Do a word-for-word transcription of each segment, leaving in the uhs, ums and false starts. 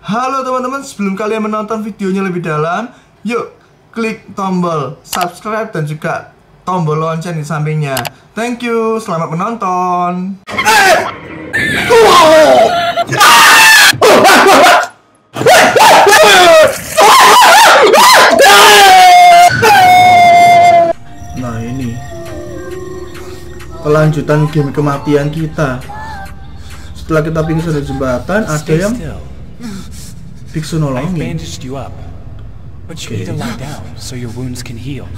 Halo teman-teman, sebelum kalian menonton videonya lebih dalam, yuk klik tombol subscribe dan juga tombol lonceng di sampingnya. Thank you, selamat menonton. Nah ini kelanjutan game kematian kita. Setelah kita pingsan di jembatan, ada yang biksu nolongin. bandaged you up, but you need to lie down so your wounds can heal.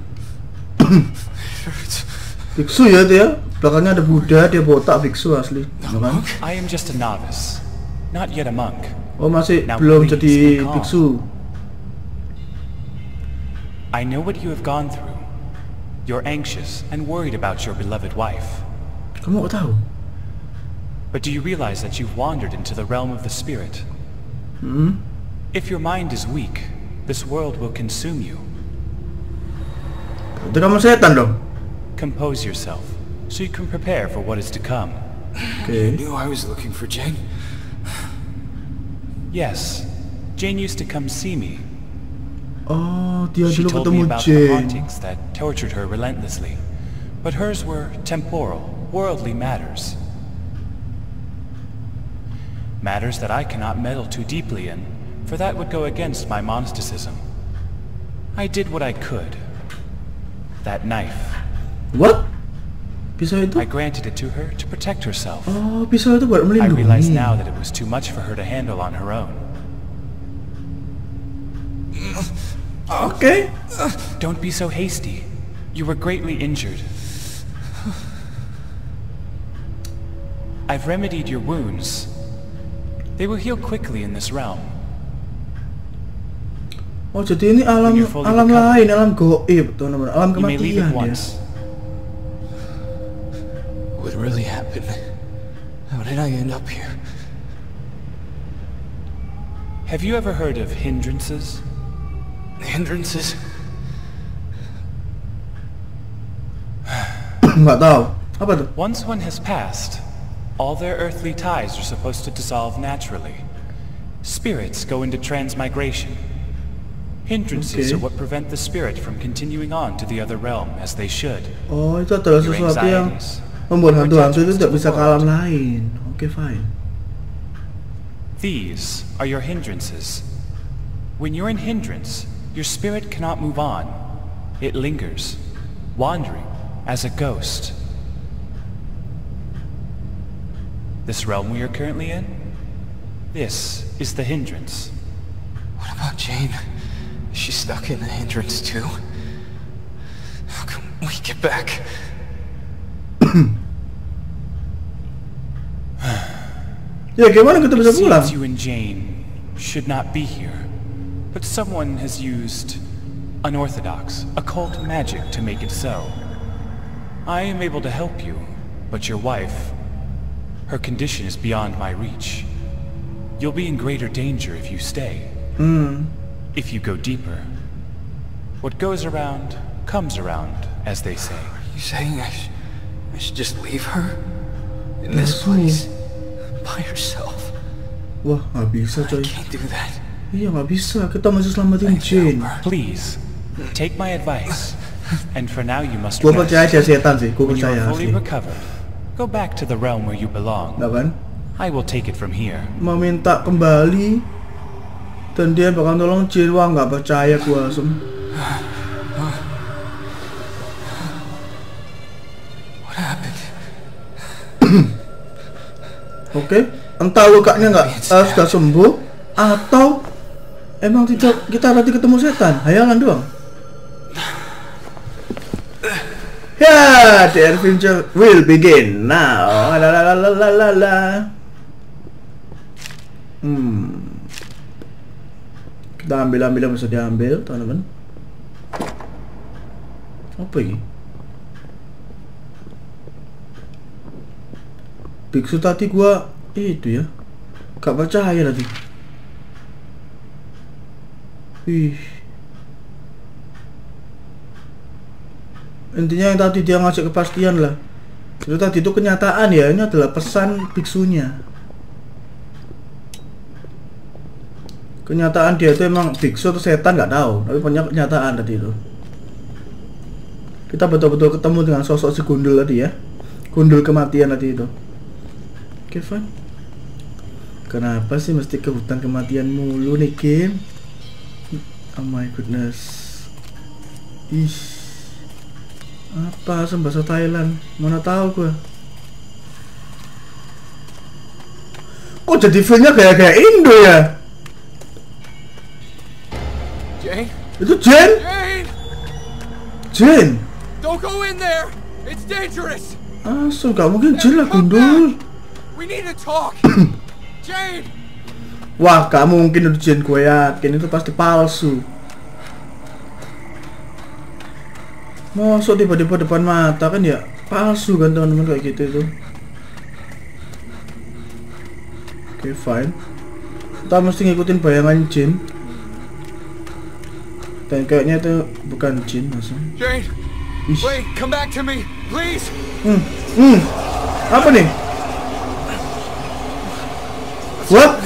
Biksu ya dia, belakangnya ada Buddha, dia botak biksu asli. Kan? I am just a novice, not yet a monk. Oh masih Now belum please, jadi be calm. biksu. I know what you have gone through. You're anxious and worried about your beloved wife. Kamu kok tahu? But do you realize that you've wandered into the realm of the spirit? Hmm? If your mind is weak, this world will consume you. Berarti kamu setan dong. Compose yourself, so you can prepare for what is to come. Okay. You knew I was looking for Jane? Yes, Jane used to come see me. Oh, dia She dulu told ketemu me about the Jane. hauntings that tortured her relentlessly, but hers were temporal, worldly matters. Matters that I cannot meddle too deeply in, for that would go against my monasticism. I did what I could. That knife, What? Pisau itu? I granted it to her to protect herself. Oh, pisau itu buat I realize melindungi. now that it was too much for her to handle on her own. Oke. Don't be so hasty. You were greatly injured. I've remedied your wounds. They will heal quickly in this realm. Oh, jadi ini alam When you're fully alam recovered, lain, alam goib, teman-teman. Alam You may leave kematian at ya. once. What really happened? How did I end up here? Have you ever heard of hindrances? Hindrances? Nggak tahu. Apa tuh? Once one has passed, all their earthly ties are supposed to dissolve naturally. Spirits go into transmigration. Hindrances Okay. are what prevent the spirit from continuing on to the other realm as they should. Oh, itu adalah Your sesuatu yang anxieties, membuat your hantu-hantu itu attachments tidak to the bisa ke alam world. lain. Oke, fine. These are your hindrances. When you're in hindrance, your spirit cannot move on. It lingers, wandering as a ghost. This realm we are currently in, this is the hindrance. What about Jane? Is she stuck in the hindrance too? How can we get back? Ya, gimana kita bisa It pulang? seems you and Jane should not be here, but someone has used unorthodox, occult magic to make it so. I am able to help you, but your wife, her condition is beyond my reach. You'll be in greater danger if you stay. Hmm. If you go deeper, what goes around comes around, as they say. Are you saying I, sh I should just leave her? In this Langsung. place? By herself? Wah, nggak bisa I coy. can't do that. Iya, nggak bisa. Kita masih selamatin I Jane. help her. Please, take my advice, and for now you must Gue percaya rest. dia setan sih. Gue When you percaya are fully asli. recovered, go back to the realm where you belong. Nggak kan? I will take it from here. Meminta kembali dan dia bakal tolong Jane. Wah, nggak percaya gue langsung. What happened? Oke, entah lukanya nggak uh, sudah sembuh atau emang tidak, kita tadi ketemu setan, hayalan doang. Ya, the adventure will begin now. La la la la la la la. Hmm. Kita ambil-ambil yang bisa diambil, teman-teman. Apa ini? Biksu tadi gua itu ya, gak percaya tadi. Wih. Intinya yang tadi dia ngasih kepastian lah. Itu tadi itu kenyataan ya, ini adalah pesan biksunya. Kenyataan dia itu emang biksu atau setan nggak tahu, tapi punya kenyataan tadi itu. Kita betul-betul ketemu dengan sosok si gundul tadi ya, gundul kematian tadi itu. Oke, fine. Kenapa sih mesti ke hutan kematian mulu nih game? Oh my goodness. Ih, apa asal bahasa Thailand? Mana tahu gua. Kok jadi filmnya kayak-kayak Indo ya? Jane? Itu Jane? Jane! Jane? Don't go in there! It's dangerous! Asal gak mungkin Jane lah gundul. We need to talk! Jane! Wah, gak mungkin itu Jane, gue yakin itu pasti palsu. Masuk tiba-tiba depan mata kan ya palsu kan teman-teman kayak gitu itu. Oke, okay, fine. Kita mesti ngikutin bayangan Jin. Dan kayaknya itu bukan Jin langsung. Jane, Ish. wait, come back to me, please. Hmm, hmm. Apa nih? What?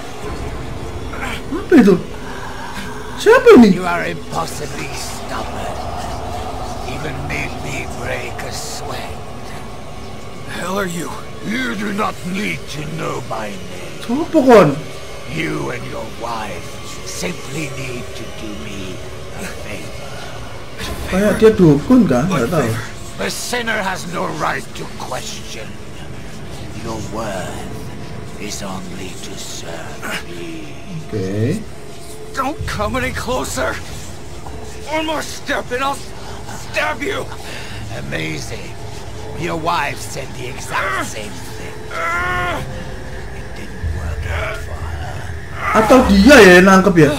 Apa itu? Siapa ini? You are impossibly stubborn. Even made me break a sweat. The hell are you? You do not need to know my name. Siapa kon? You and your wife simply need to do me a favor. Kayak dia dukun kan? Gak tahu. The sinner has no right to question. Your worth is only to serve me. Oke. Okay. Don't come any closer. One more step and I'll stab you. Amazing. Your wife said the exact same thing. It didn't work out for her. Atau dia ya yang nangkep ya?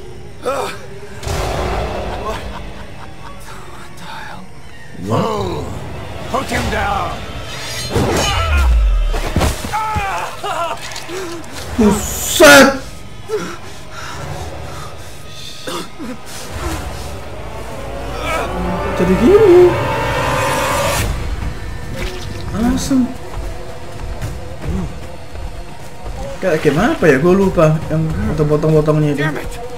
Whoa! Put him down. Buset! Jadi gini. Langsung. Kayak gimana apa ya? Gue lupa yang potong-potong-potongnya itu.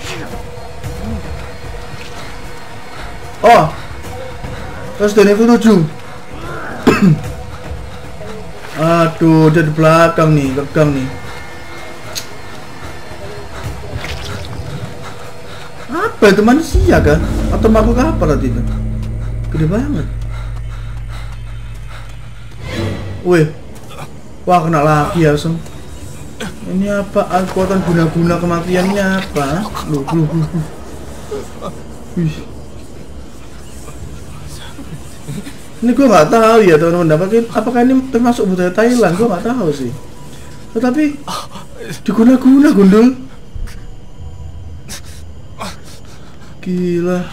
Oh, Resident Evil tujuh. Aduh, dia di belakang nih, tegang nih. Apa itu manusia kan? Atau makhluk apa tadi itu? Gede banget. Wih, wah kena lagi ya langsung. Ini apa? Kekuatan guna-guna kematiannya apa? Loh, loh, loh, loh. Wih. Ini gue nggak tahu ya teman-teman. Apakah, apakah ini termasuk budaya Thailand? Gue nggak tahu sih. Tetapi diguna-guna gundul. Gila.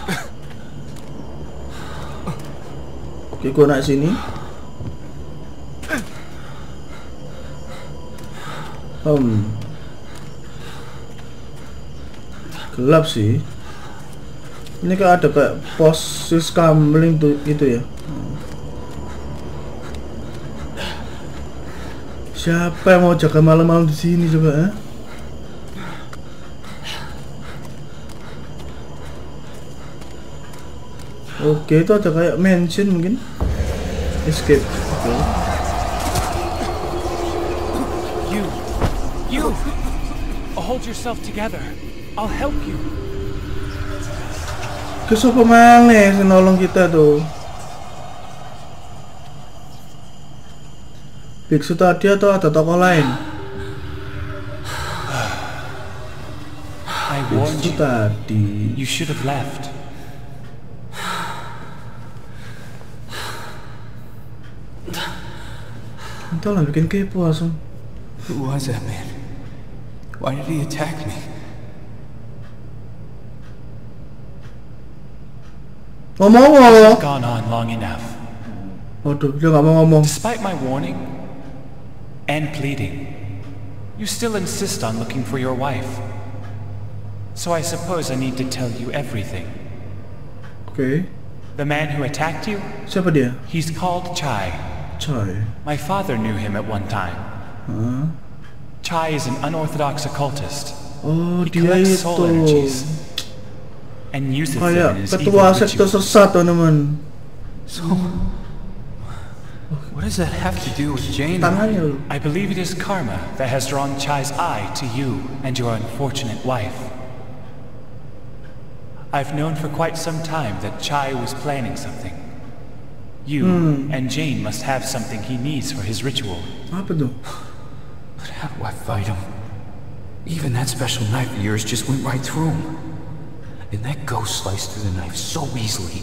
Oke, gue naik sini. Hmm. Gelap sih. Ini kayak ada kayak pos scambling tuh gitu ya. Siapa yang mau jaga malam-malam di sini coba? Eh? Oke, itu ada kayak mansion mungkin. Escape. Okay. You, you, hold yourself together. I'll help you. Kesapa maneh sing nolong kita tuh? Biksu tadi atau ada tokoh lain? I warned Biksu you. tadi. You should have left. Entah lah, bikin kepo langsung. Who was that man? Why did he attack me? Ngomong-ngomong. Gone on long enough. Waduh, dia nggak mau ngomong. Despite my warning and pleading, you still insist on looking for your wife. So I suppose I need to tell you everything. Oke. Okay. The man who attacked you? Siapa dia? He's called Chai. Chai. My father knew him at one time. Huh? Chai is an unorthodox occultist, Oh, He dia collects soul itu energies and uses them in kayak his evil ketua sekte ritual. sesat, teman-teman. So, what does that have to do with Jane? Tangannya loh. I believe it is karma that has drawn Chai's eye to you and your unfortunate wife. I've known for quite some time that Chai was planning something. You Hmm. and Jane must have something he needs for his ritual. Apa tuh? But how do I fight him? Even that special knife of yours just went right through him. And that ghost sliced through the knife so easily.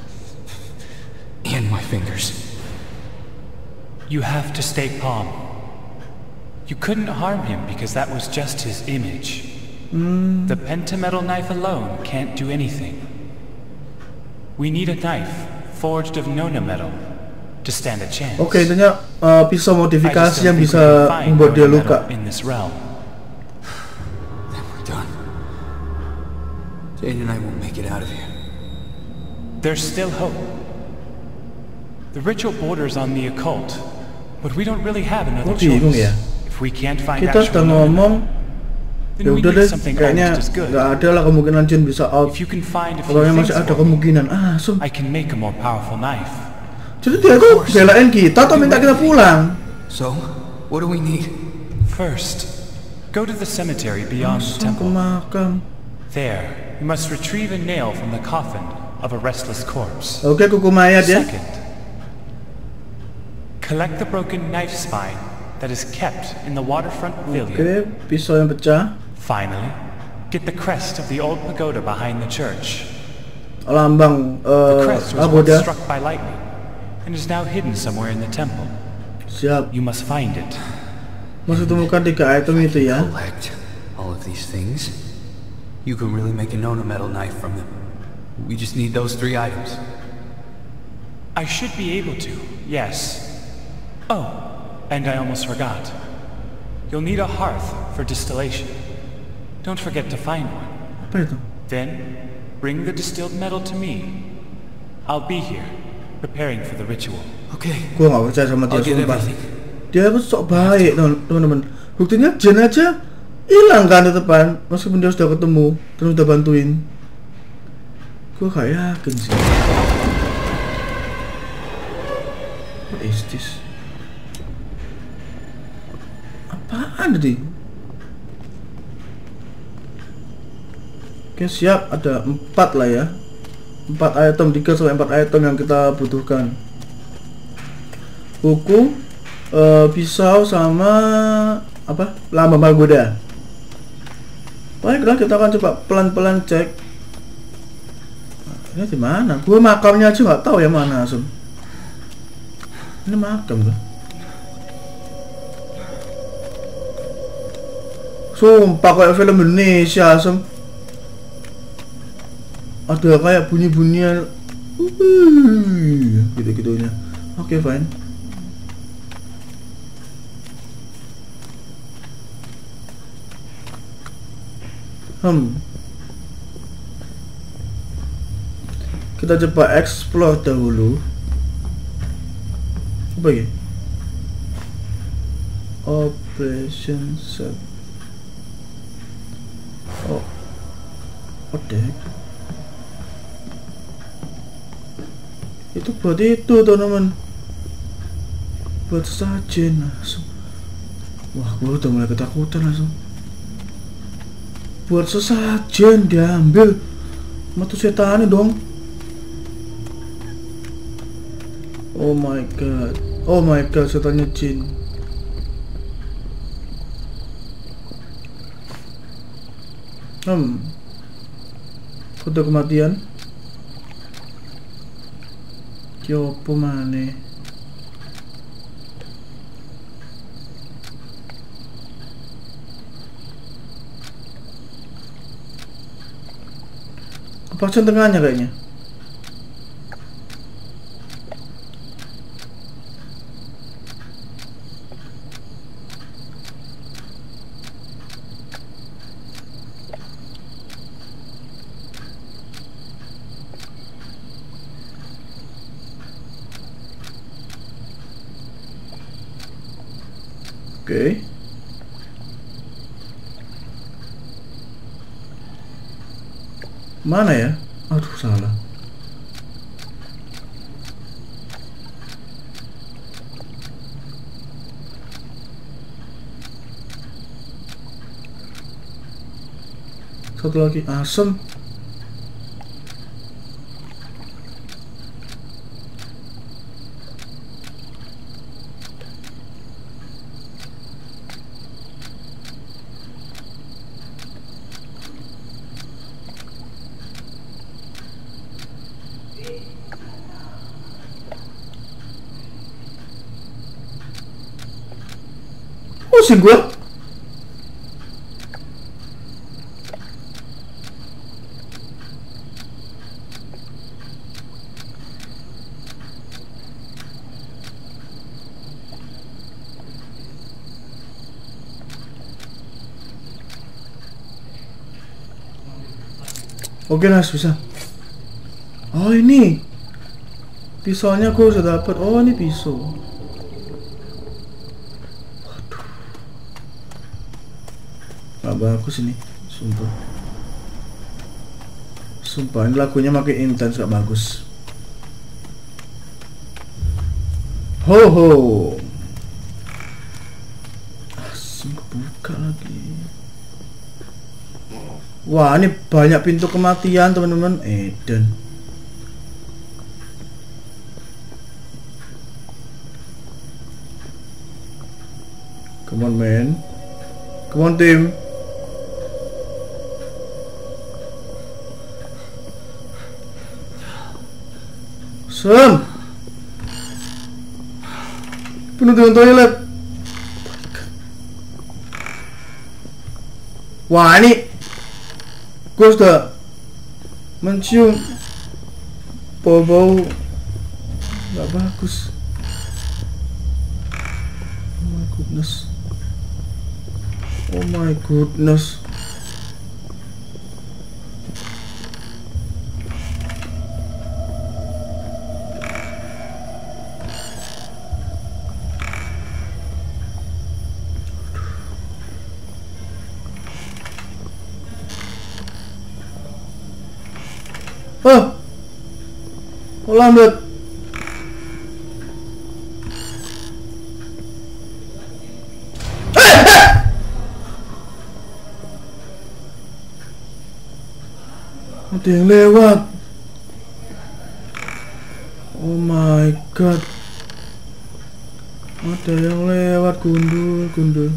And my fingers. You have to stay calm. You couldn't harm him because that was just his image. Hmm. The pentametal knife alone can't do anything. We need a knife forged of nona metal to stand a chance. Oke, intinya uh, pisau I just modifikasi don't yang think we bisa can find membuat dia nona luka. metal in this realm. Then we're done. Jane and I won't make it out of here. There's still hope. The ritual borders on the occult, but we don't really have another Oh, bingung choice. ya. If we can't find Kita actual sudah nona ngomong, metal, ya then we udah need deh, something kayaknya almost as good. nggak ada lah kemungkinan Jin bisa out. If you can find a few Pokoknya things masih ada for me, kemungkinan. Ah, sum. I can make a more powerful knife. Jadi dia tuh belain kita atau minta kita pulang? So, what do we need? First, go to the cemetery beyond the Langsung ke temple. makam. There, you must retrieve a nail from the coffin of a restless corpse. Oke, kuku mayat ya. Second, collect the broken knife spine that is kept in the waterfront pavilion. Oke, pisau yang pecah. Finally, get the crest of the old pagoda behind the church. Lambang The uh, crest was once pagoda. struck by lightning and is now hidden somewhere in the temple. Siap. You must find it. Masih temukan tiga item itu ya. Collect all of these things. You can really make a nona metal knife from them. We just need those three items. I should be able to, yes. Oh, and I almost forgot. You'll need a hearth for distillation. Don't forget to find one. Apa itu? Then, bring the distilled metal to me. I'll be here, preparing for the ritual. Okay. Gua nggak percaya sama dia, I'll get sumpah. everything. Dia tuh sok baik, teman-teman. Buktinya Jin aja hilang kan di depan, meskipun dia sudah ketemu dan udah bantuin. Gua gak yakin sih. What is this? Apaan tadi? Oke, siap, ada empat lah ya. Empat item, tiga sampai empat item yang kita butuhkan. Buku, uh, pisau sama apa? Lambang pagoda. Baiklah, kita akan coba pelan-pelan cek. Nah, ini di mana? Gue makamnya aja nggak tahu ya mana, Asum. Ini makam tuh. Sumpah kayak film Indonesia, Asum. Ada kayak bunyi-bunyian, gitu-gitunya. Oke, fine. Hmm. Kita coba explore dahulu. Apa ya? Operation set. Oh. What the heck? Itu buat itu, teman-teman. Buat sajen langsung. Wah, gue udah mulai ketakutan langsung. Buat sesajen diambil sama tuh setan dong. Oh my god. Oh my god, setannya Jin. Hmm. Kode kematian. Kyopo maneh. Pasang tengahnya kayaknya. Oke. Mana ya? Aduh, salah. Satu lagi asem. Pusing gua. Oke, Nas, bisa. Oh, ini pisaunya aku sudah dapat. Oh, ini pisau. Waduh, nggak bagus ini, sumpah. Sumpah, ini lagunya makin intens, gak bagus. Ho ho. Asem, kebuka lagi. Wah, ini banyak pintu kematian, teman-teman. Eden. Come on, man. Come on, team. Sam. Penuh toilet. Wah, ini gue sudah mencium bau-bau gak bagus. Oh my goodness. Oh my goodness. Oh, oh lambat. Ada yang lewat. Oh my god. Ada yang lewat, gundul, gundul.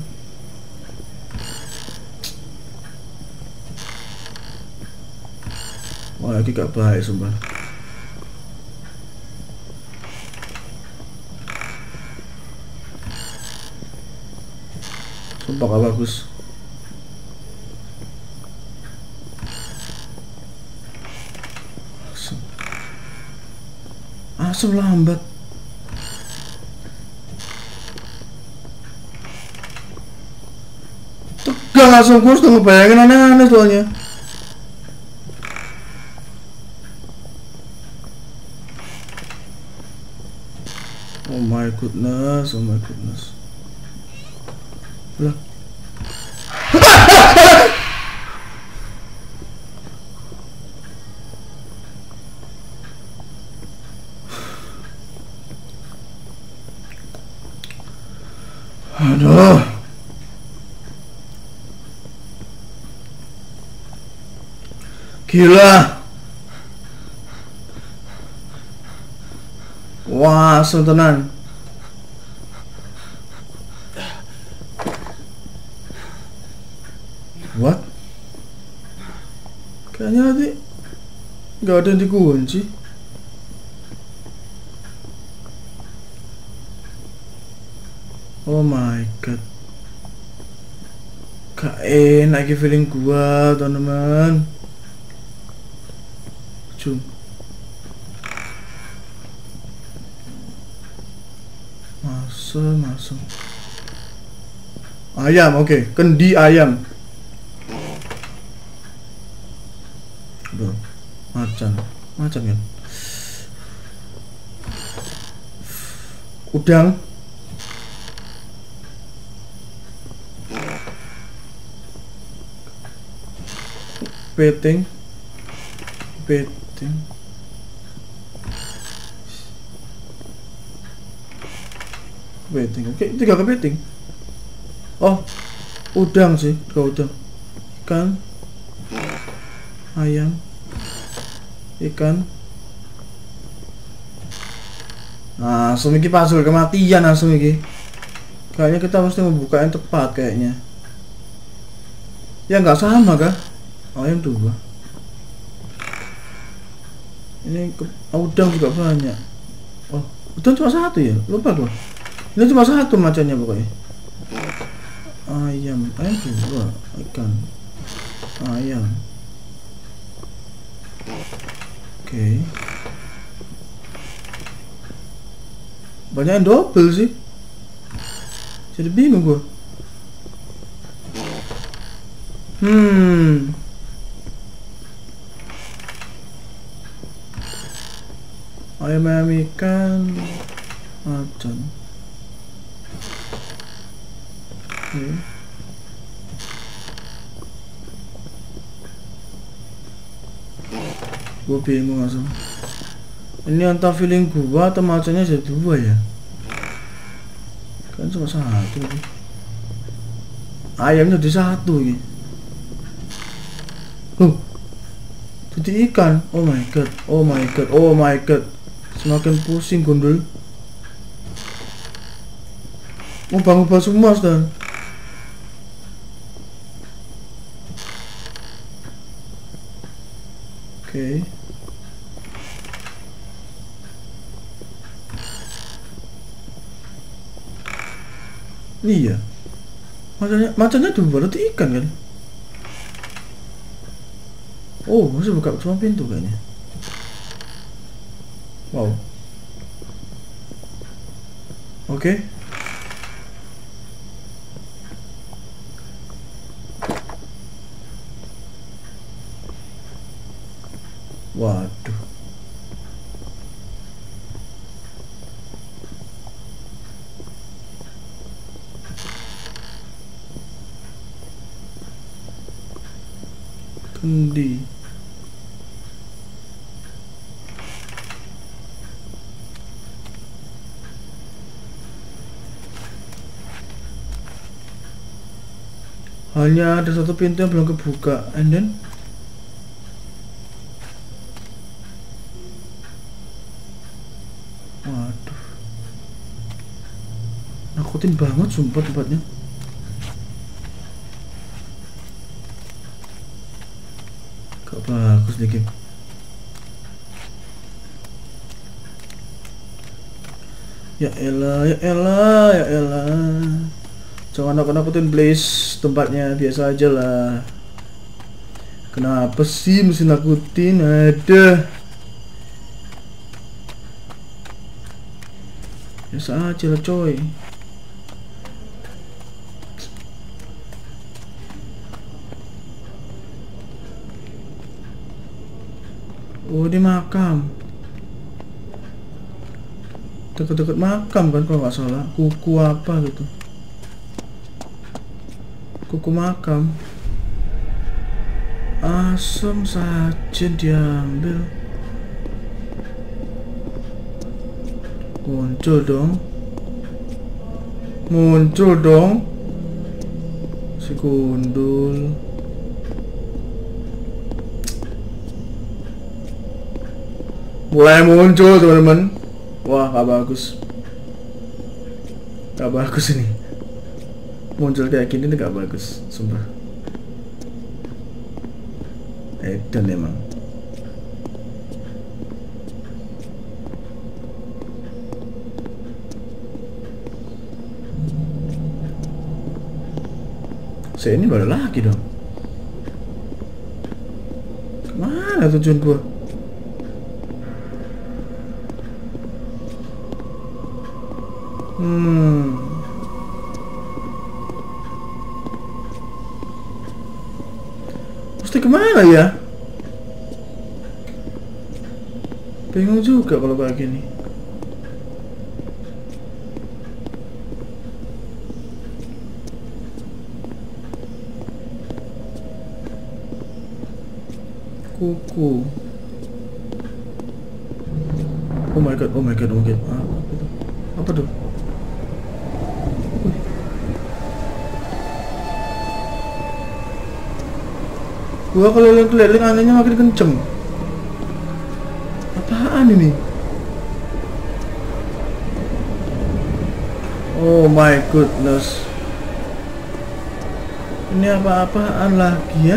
Wah, lagi gak baik, sumpah. Sumpah gak bagus. Asem. Asem lambat. Tegang asem, gue sudah ngebayangin aneh-aneh soalnya. Oh my goodness, oh my goodness. Lah. Aduh. Gila. Wah, tenan. What? Kayaknya nanti nggak ada yang dikunci. Oh my god. Gak enak feeling gua, teman-teman. Cum. Masuk, masuk. Ayam, oke, okay. Kendi ayam. Bro, macan, macan kan? Udang. Peting. Kepiting. Kepiting. Oke, tiga kepiting. Oh, udang sih, tiga udang. Ikan, ayam, ikan. Nah, langsung iki puzzle kematian langsung iki. Kayaknya kita mesti membuka yang tepat kayaknya. Ya nggak sama kah? Ayam dua. Ini ke, oh, udang juga banyak. Oh, udang cuma satu ya? Lupa gua. Ini cuma satu macannya pokoknya. Ayam, ayam dua, ikan, ayam. Oke. Okay. Banyak yang double sih. Jadi bingung gua. Hmm. Ayam ayam ikan macan. Okay. Gue bingung langsung. Ini antara feeling gua atau macannya jadi dua ya? Kan cuma satu nih. Ayamnya jadi satu ini. Oh, jadi ikan. Oh my god, oh my god, oh my god. Semakin pusing gundul. Mau ubah-ubah semua dan. Oke. Okay. Iya. Macannya, macannya dua berarti ikan kan? Oh, masih buka cuma pintu kayaknya. Wow. Oke. Okay. Waduh. Kendi. Hanya ada satu pintu yang belum kebuka, and then waduh, nakutin banget sumpah tempatnya. Gak bagus nih game. Ya elah, ya elah, ya elah. Jangan nakut-nakutin please, tempatnya biasa aja lah. Kenapa sih mesti nakutin? Ada. Biasa aja lah coy. Oh, di makam. Deket-deket makam kan kalau nggak salah. Kuku apa gitu. Kuku makam. Asam sajen diambil. Muncul dong. Muncul dong. Si gundul. Mulai muncul teman-teman. Wah, gak bagus. Gak bagus ini. Muncul kayak gini nih gak bagus, sumpah. Edan emang. Saya ini balik lagi dong. Kemana tujuan gua? Hmm. Mesti kemana ya? Bingung juga kalau kayak gini. Kuku. Oh my god, oh my god, oh my god. Ah, apa itu? Apa tuh? Wih. Gua kalau keliling anginnya makin kenceng. Apaan ini? Oh my goodness. Ini apa-apaan lagi ya?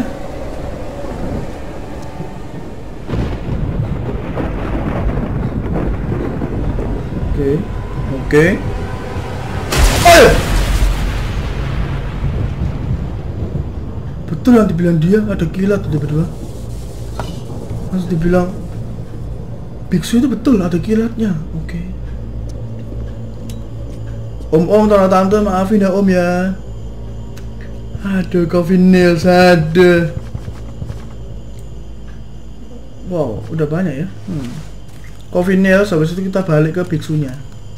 Oke, oke. Oh! Betul yang dibilang dia, ada kilat tuh berdua. Langsung dibilang biksu itu betul, ada kilatnya. Oke. Om-om, tante-tante, maafin ya om ya. Aduh, Coffee Nails, aduh. Wow, udah banyak ya. Hmm. Coffee Nails, habis itu kita balik ke biksunya.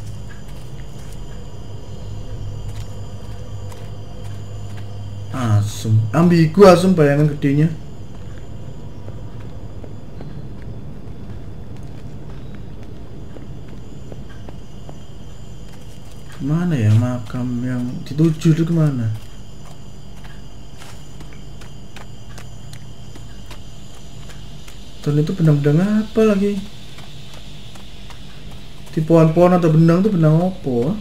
Asem, ambigu asem bayangan gedenya. Kemana ya makam yang dituju itu kemana? Dan itu benang-benang apa lagi? Di pohon-pohon atau benang itu benang apa?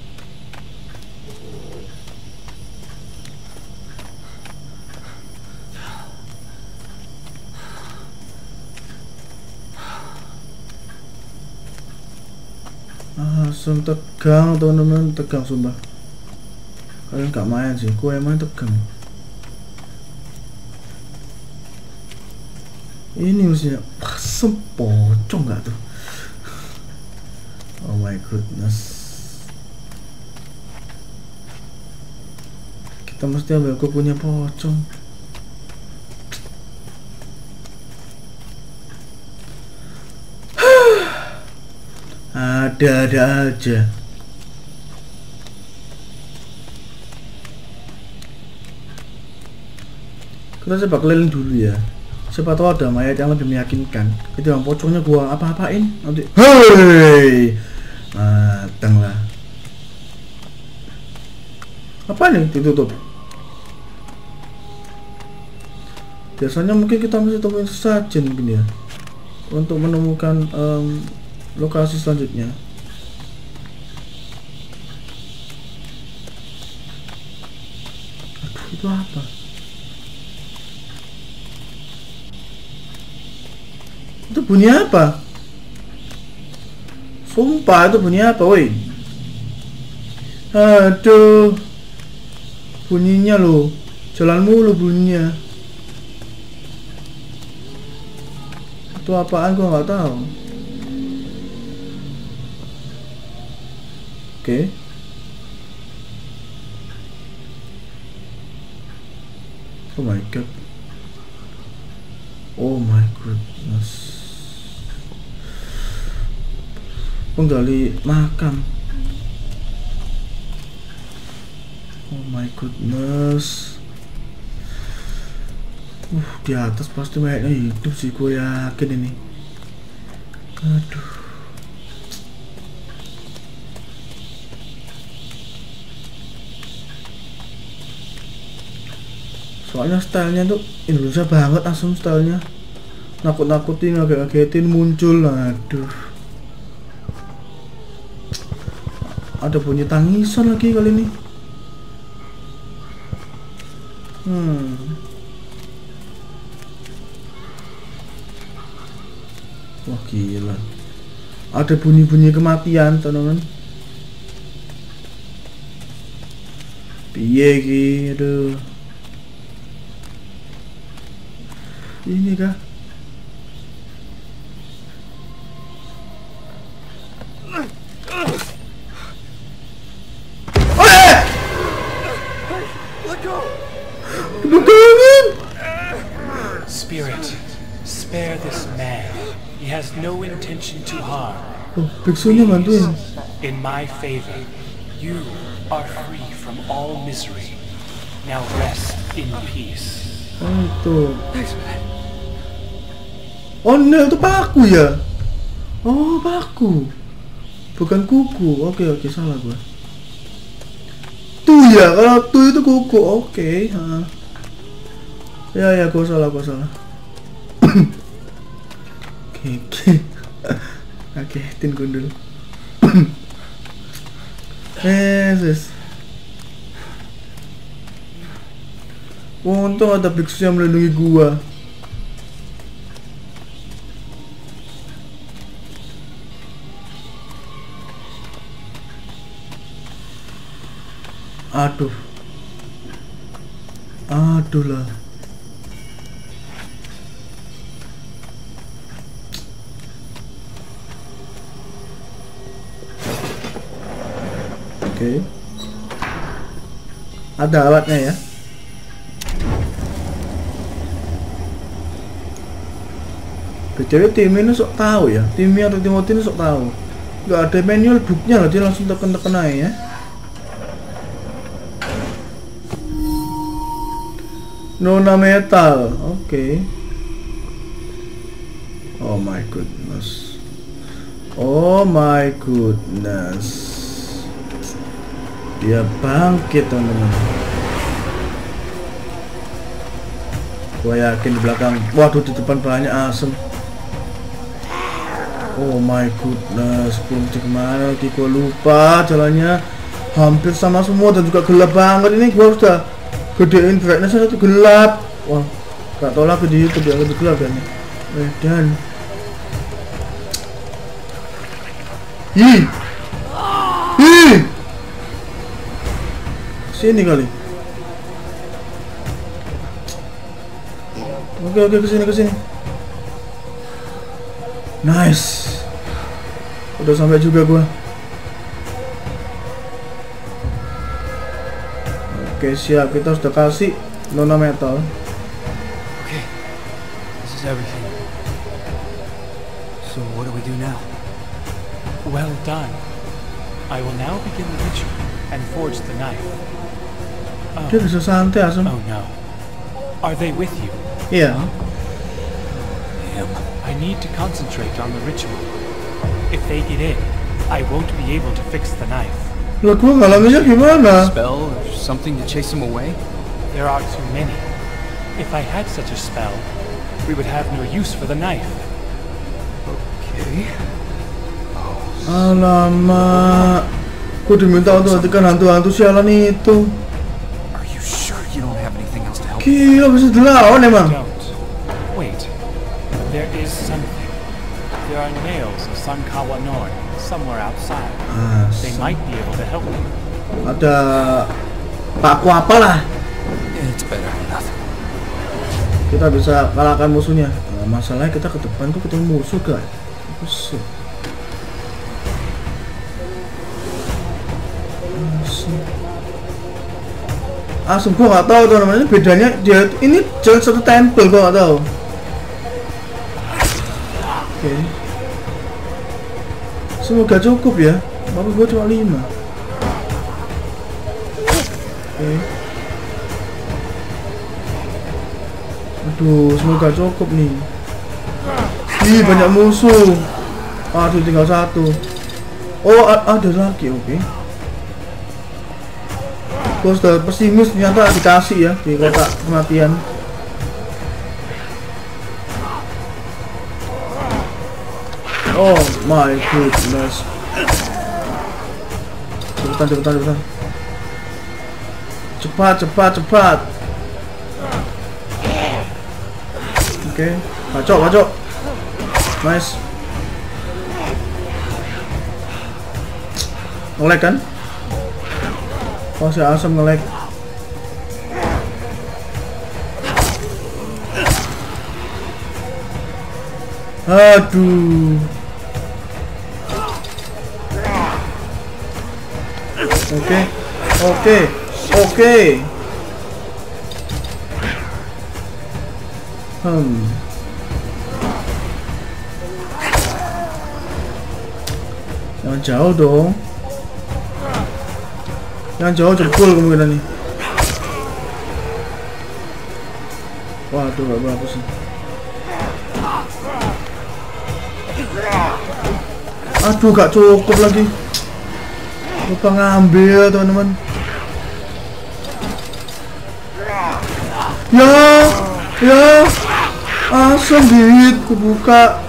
Asem tegang teman-teman, tegang sumpah. Kalian gak main sih, gue yang main tegang. Ini mestinya asem pocong gak tuh? Oh my goodness. Kita mesti ambil kukunya pocong. Ada-ada aja. Kita coba keliling dulu ya. Siapa tahu ada mayat yang lebih meyakinkan. Ketimbang pocongnya gua apa-apain nanti. Hei, matang lah. Apa nih ditutup? Biasanya mungkin kita mesti temuin sesajen mungkin ya, untuk menemukan um, lokasi selanjutnya. Aduh, itu apa? Itu bunyi apa? Sumpah itu bunyi apa, woi? Aduh, bunyinya loh, jalan mulu bunyinya. Itu apaan gua nggak tahu. Oke. Okay. Oh my god. Oh my goodness. Penggali makam. Oh my goodness. Uh, di atas pasti mayatnya hidup sih, gue yakin ini. Aduh. Soalnya stylenya tuh Indonesia banget, asem stylenya. Nakut-nakutin, ngaget-ngagetin, muncul. Aduh. Ada bunyi tangisan lagi kali ini. Hmm. Wah gila. Ada bunyi-bunyi kematian, teman-teman. Piye iki, aduh. Ini kah? Spirit, spare this man. He has no intention to harm. Oh, biksunya bantuin. In my favor, you are free from all misery. Now rest in peace. Oh itu. Oh no, itu paku ya. Oh, paku. Bukan kuku. Oke, oke, salah gua. Tuh ya, kalau tuh itu kuku. Oke, ha. Ya, ya, gua salah, gua salah. Oke, oke. Oke, tin gundul. Yesus. Untung ada biksu yang melindungi gua. Aduh. Aduh lah. Oke. Okay. Ada alatnya ya. B T W tim ini sok tahu ya. Timmy atau Timothy ini sok tahu. Gak ada manual booknya lah, dia langsung tekan-tekan aja ya. Nona metal, oke. Okay. Oh my goodness. Oh my goodness. Dia bangkit teman-teman. Gua yakin di belakang. Waduh, di depan banyak asem. Oh my goodness. Kunci kemana lagi? Gua lupa jalannya. Hampir sama semua dan juga gelap banget ini. Gua udah gedein brightness itu gelap. Wah, gak tau lagi di YouTube yang lebih gelap kan. Eh, dan Ih Ih sini kali. Oke oke kesini kesini. Nice. Udah sampai juga gua. Oke, siap, kita sudah kasih Nona metal. Okay, this is everything. So what do we do now? Well done. I will now begin the ritual and forge the knife. Oh, Dia bisa santai asem. oh no. Are they with you? Iya. Damn. I need to concentrate on the ritual. If they get in, I won't be able to fix the knife. Lah gua ngalanginnya gimana? Spell or something to chase him away? There are too many. If I had such a spell, we would have no use for the knife. Okay. Alamak. Gua diminta untuk hentikan hantu-hantu sialan itu. Are you sure you don't have anything else to help? Gila, bisa dilawan emang. Don't. Wait. There is something. There are nails of Sankawa Norn somewhere outside. They might be able to help me. Ada paku apalah. It's better than nothing. Kita bisa kalahkan musuhnya. Nah, masalahnya kita ke depan tuh ketemu musuh guys. Musuh. Musuh. Asum gua nggak tahu tuh namanya bedanya dia ini jalan satu temple gua nggak tahu. Oke. Okay. Semoga cukup ya. Baru gua cuma lima. Oke. Okay. Aduh, semoga cukup nih. Ih, banyak musuh. Aduh, tinggal satu. Oh, ada lagi, oke. Okay. Gua sudah pesimis ternyata dikasih ya di kotak kematian. Oh my goodness. Cepetan, cepetan, cepetan. Cepat, cepat, cepat. Oke, okay. Bacok, bacok. Nice. Nge-lag kan? Oh, si asam nge-lag. Aduh. Oke, oke, oke. Hmm. Jangan jauh dong. Jangan jauh, jebol kemungkinan nih. Waduh, gak bagus sih. Aduh, gak cukup lagi. Lupa ngambil, teman-teman. Ya, ya. Asam dit, kebuka.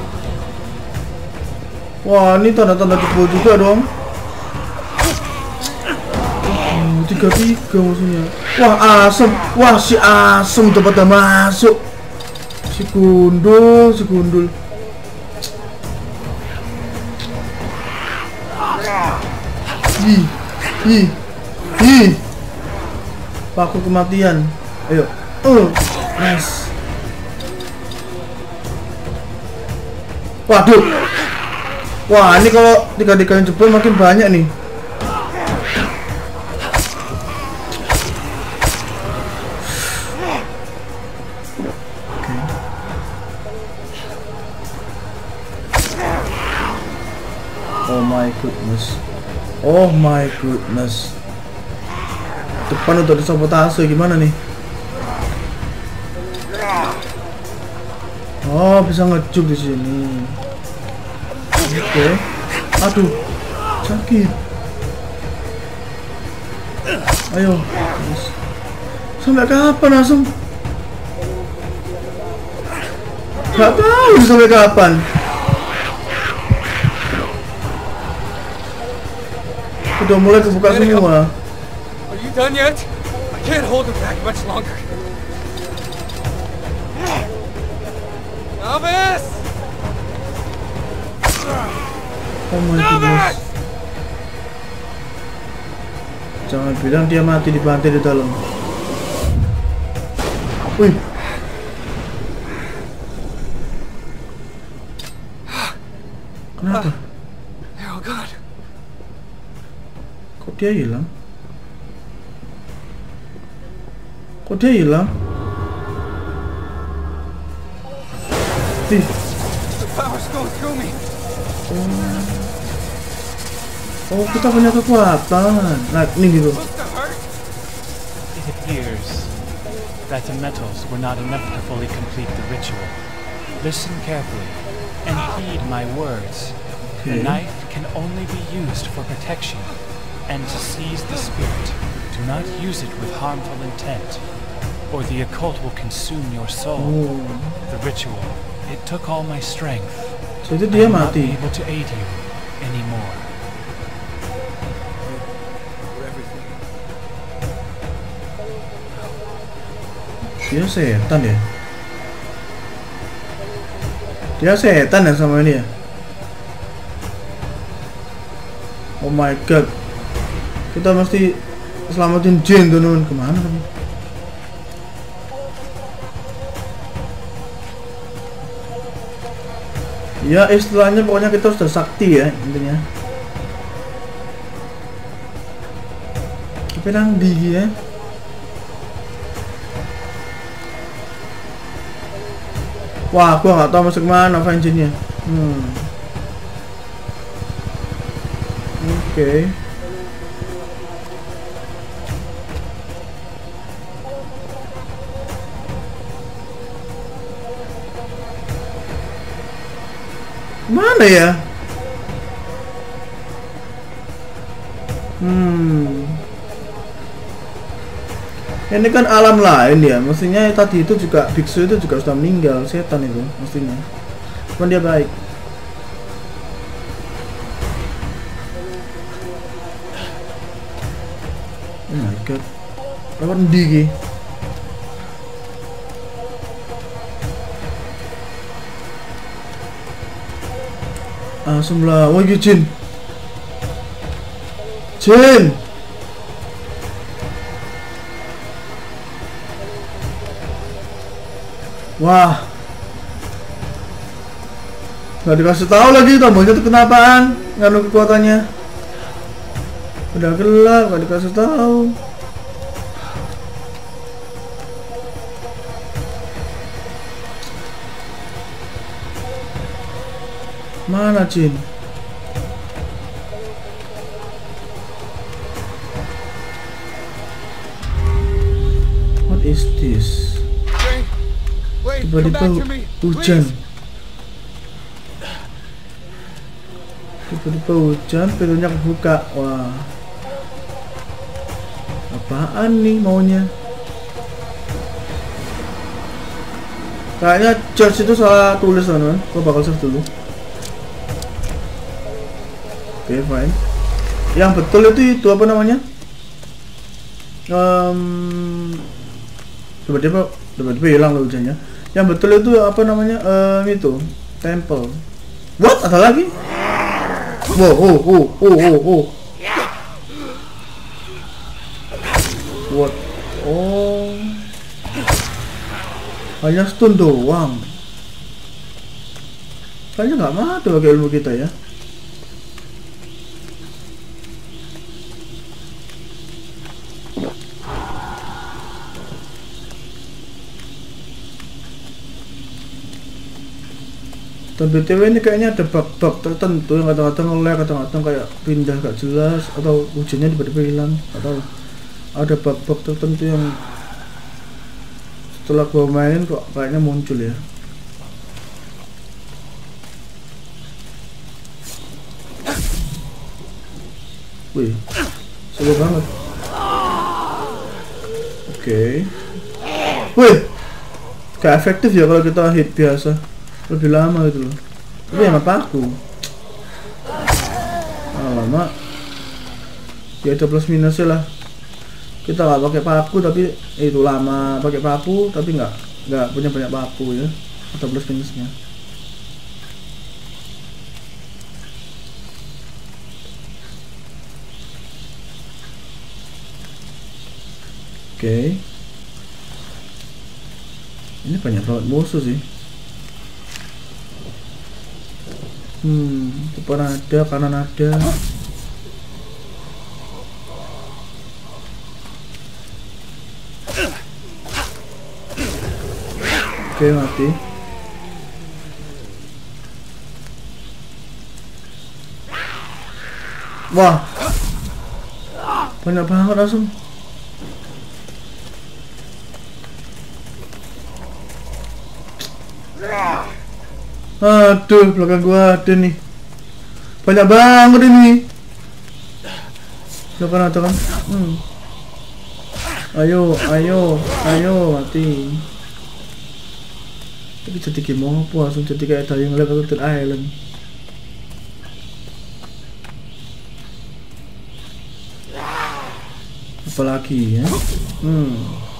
Wah, ini tanda-tanda jebol juga dong. Tiga tiga musuhnya. Wah, asem. Wah, si asem udah pada masuk. Si gundul, si gundul. Ih, ih, ih. Paku kematian. Ayo. Oh, nice. Waduh. Wah, ini kalau tiga-tiga yang jebol makin banyak nih. Oh my goodness. Oh my goodness. Depan udah disabotase, gimana nih? Oh, bisa ngejuk di sini. Oke. Okay. Aduh. Sakit. Ayo. Sampai kapan langsung? Gak tahu sampai kapan. Udah mulai kebuka semua. Are you done yet? I can't hold it back much longer. Elvis! Oh my goodness. Jangan bilang dia mati dibantai di dalam. Wih. Kenapa? Oh God. Kok dia hilang? Kok dia hilang? Ih. The power's going through me. Oh. Oh, kita punya kekuatan. Nah, ini gitu. It appears that the metals were not enough to fully complete the ritual. Listen carefully and heed my words. The Okay. knife can only be used for protection and to seize the spirit. Do not use it with harmful intent, or the occult will consume your soul. Oh. The ritual, it took all my strength. Jadi dia I am not mati. able to aid you anymore. Dia setan ya? Dia setan ya sama ini ya? Oh my god. Kita mesti selamatin Jin tuh, nun. Kemana kamu? Ya istilahnya pokoknya kita sudah sakti ya intinya. Tapi nang di ya. Wah, gua nggak tahu masuk mana engine-nya. Hmm. Oke. Okay. Mana ya? Hmm. Ini kan alam lain ya. Mestinya tadi itu juga biksu itu juga sudah meninggal, setan itu mestinya. Cuman dia baik. Oh my god. Lewat ndi iki? Asem lah, wah iki Jin. Jin. Wah. Gak dikasih tahu lagi tombolnya itu kenapaan, nganu kekuatannya. Udah gelap, gak dikasih tahu. Mana Jin? What is this? Wait, wait, come back Tiba-tiba to me, hujan. please. Tiba-tiba hujan, pintunya kebuka. Wah, apaan nih maunya? Kayaknya George itu salah tulis teman-teman. Gua bakal search dulu. Oke, okay, fine. Yang betul itu itu apa namanya? Um, tiba-tiba tiba-tiba hilang loh hujannya. Yang betul itu apa namanya? Um, itu temple. What? Ada lagi? Wow, oh, oh, oh, oh, oh. What? Oh. Hanya stun doang. Kayaknya nggak mati pakai ilmu kita ya. Dan B T W ini kayaknya ada bug-bug tertentu yang kadang-kadang nge-lag, kadang-kadang kayak pindah gak jelas, atau hujannya tiba-tiba hilang, atau ada bug-bug tertentu yang setelah gua mainin kok kayaknya muncul ya. Wih, seru banget. Oke. Okay. Wih, gak efektif ya kalau kita hit biasa. Lebih lama gitu loh. Tapi sama paku. Ah, lama. Ya ada plus minusnya lah. Kita nggak pakai paku tapi eh, itu lama pakai paku tapi nggak nggak punya banyak paku ya. Ada plus minusnya. Oke. Okay. Ini banyak banget musuh sih. Hmm, depan ada, kanan ada. Oke, mati. Wah, banyak banget langsung. Aduh, belakang gua ada nih. Banyak banget ini. Belakang ada kan? Hmm. Ayo, ayo, ayo, mati. Tapi jadi gimana apa? Langsung jadi kayak Dying Light atau Dead Island. Apalagi ya? Hmm.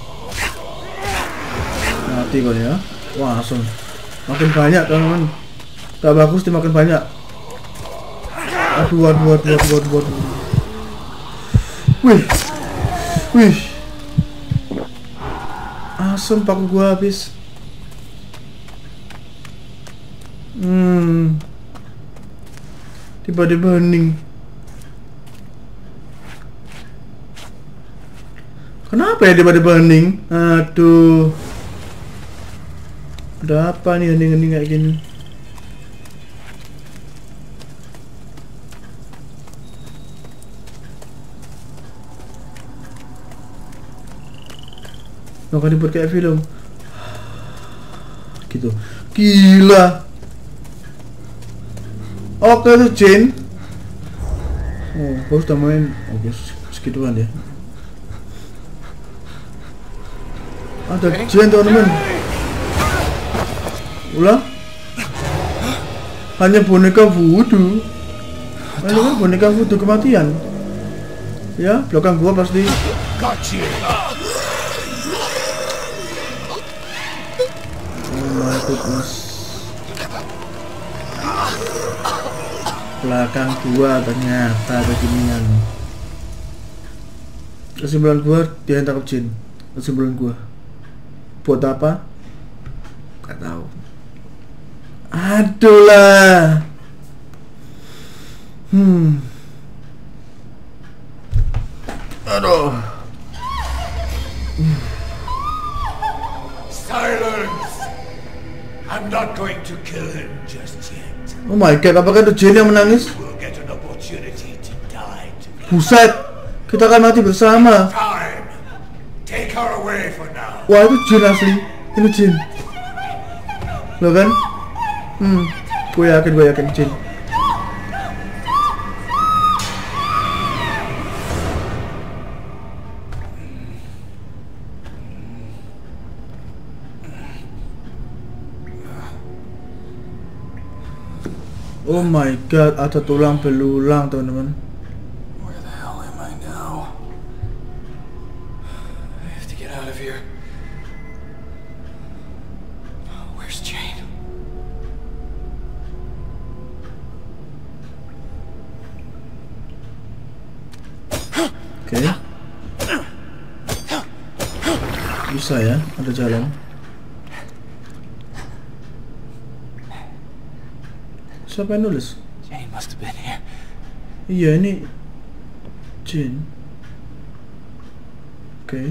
Mati kok ya. Wah, langsung. Makin banyak teman-teman. Gak bagus nih makin banyak. Aduh, aduh, aduh, aduh, aduh, aduh. Wih, wih. Asem paku gua habis. Hmm. Tiba-tiba hening. Kenapa ya tiba-tiba hening? Aduh. Ada apa nih hening-hening kayak gini? Nggak dibuat kayak film gitu. Gila. Oke tuh Jane. Oh, gua sudah main. Oke, segituan ya. Ada Jane teman-teman. Ulang. Hanya boneka voodoo. Ini kan boneka voodoo kematian. Ya, belakang gua pasti. Oh my goodness. Belakang gua ternyata beginian. Kesimpulan gua dia yang tangkap jin. Kesimpulan gua. Buat apa? Gak tahu. Aduh lah. Hmm. Aduh. Silence. I'm not going to kill him just yet. Oh my god, apakah itu Jane yang menangis? We'll get an opportunity to die together. Buset, kita akan mati bersama. Time. Take her away for now. Wah, itu Jane asli. Ini Jane. Loh kan? Hmm, gue yakin, gue yakin Jin. Oh my god, ada tulang belulang teman-teman. Where the hell am I now? I have to get out of here. Where's Jane? Oke. Okay. Bisa ya, ada jalan. Siapa yang nulis? Jane must have been here. Iya, ini Jane. Oke. Okay.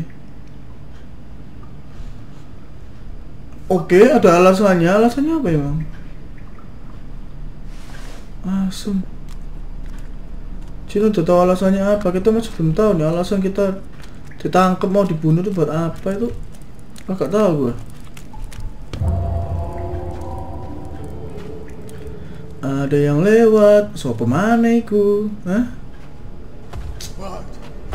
Oke, okay, ada alasannya. Alasannya apa emang? Asum. Jane udah tahu alasannya apa? Kita masih belum tahu nih alasan kita ditangkap mau dibunuh itu buat apa itu? Agak tahu gue. Ada yang lewat, sopo mana iku? Hah? What?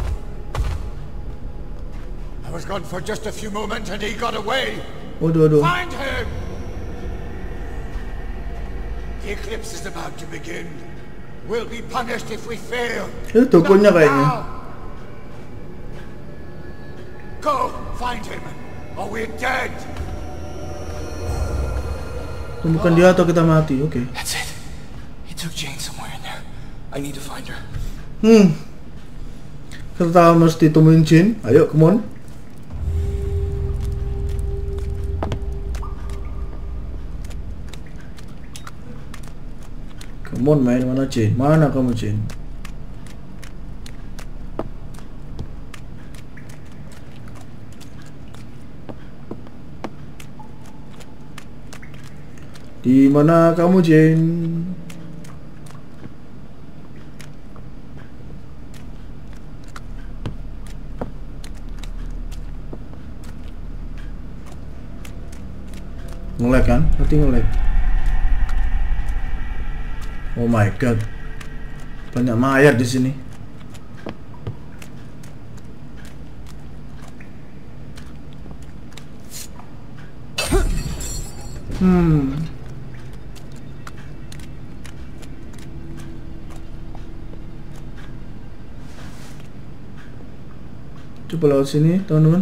I was gone for just a few moments and he got away. Waduh, waduh. Find him! The eclipse is about to begin. We'll be punished if we fail. Itu tokonya kayaknya. Go, find him, or we're dead. Temukan dia atau kita mati, oke. Okay. That's it. He took Jane somewhere in there. I need to find her. Hmm. Kita mesti temuin Jane. Ayo, come on. Come on, main. Mana Jane? Mana kamu, Jane? Di mana kamu, Jane? Nge-lag kan? Berarti nge-lag. Oh my god. Banyak mayat di sini. Hmm. Coba lewat sini, teman-teman.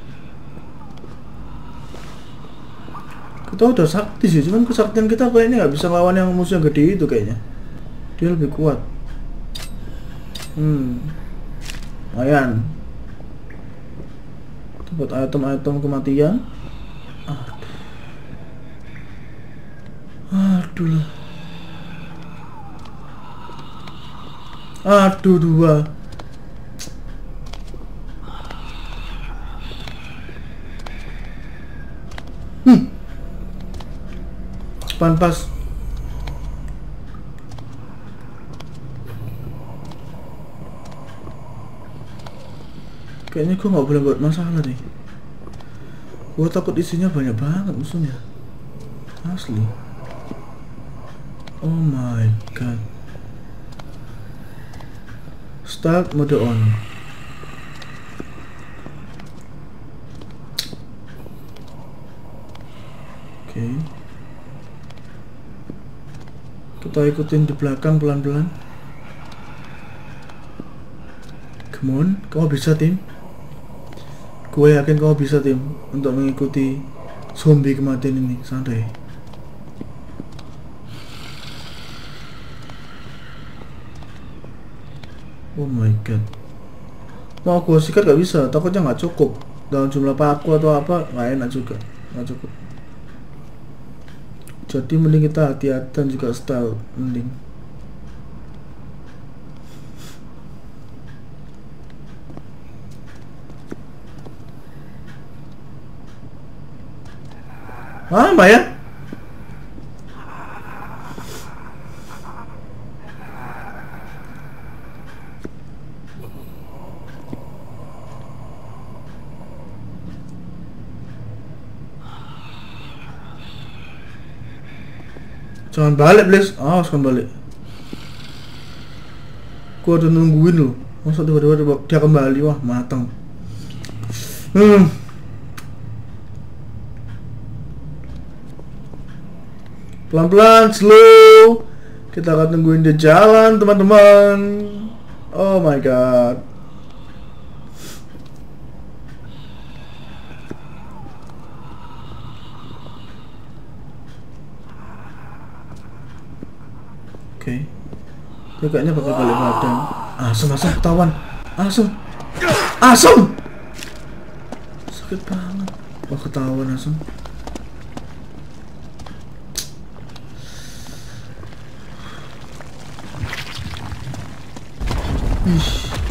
Kita udah sakti sih, cuman kesaktian kita kayaknya nggak bisa lawan yang musuh yang gede itu kayaknya. Dia lebih kuat. Hmm. Lumayan. Buat item-item kematian. Aduh. Aduh lah. Aduh dua. Hmm. Pas. Kayaknya gue nggak boleh buat masalah deh. Gue takut isinya banyak banget musuhnya. Asli. Oh my god. Start mode on. Oke. Okay. Kita ikutin di belakang pelan-pelan. Come on, kamu bisa tim. Gue yakin kamu bisa tim untuk mengikuti zombie kematian ini. Santai. Oh my god. Mau gue sikat gak bisa, takutnya gak cukup. Dalam jumlah paku atau apa, gak enak juga. Gak cukup. Jadi mending kita hati-hati dan juga style mending. Ah, Mbak ya? Jangan balik, please. Ah, jangan balik. Gua udah nungguin loh. Masa tiba-tiba dia kembali, wah matang. Hmm. Pelan-pelan, slow. Kita akan tungguin dia jalan, teman-teman. Oh my god. Oke. Dia kayaknya bakal balik badan. Asem, asem, ketahuan. Asem. Asem. Sakit banget. Wah, ketahuan asem. Ih.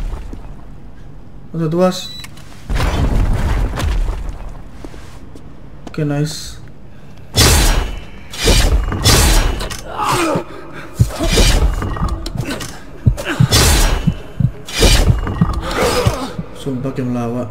Udah tuas. Oke, nice. Sumpah kayak melawak.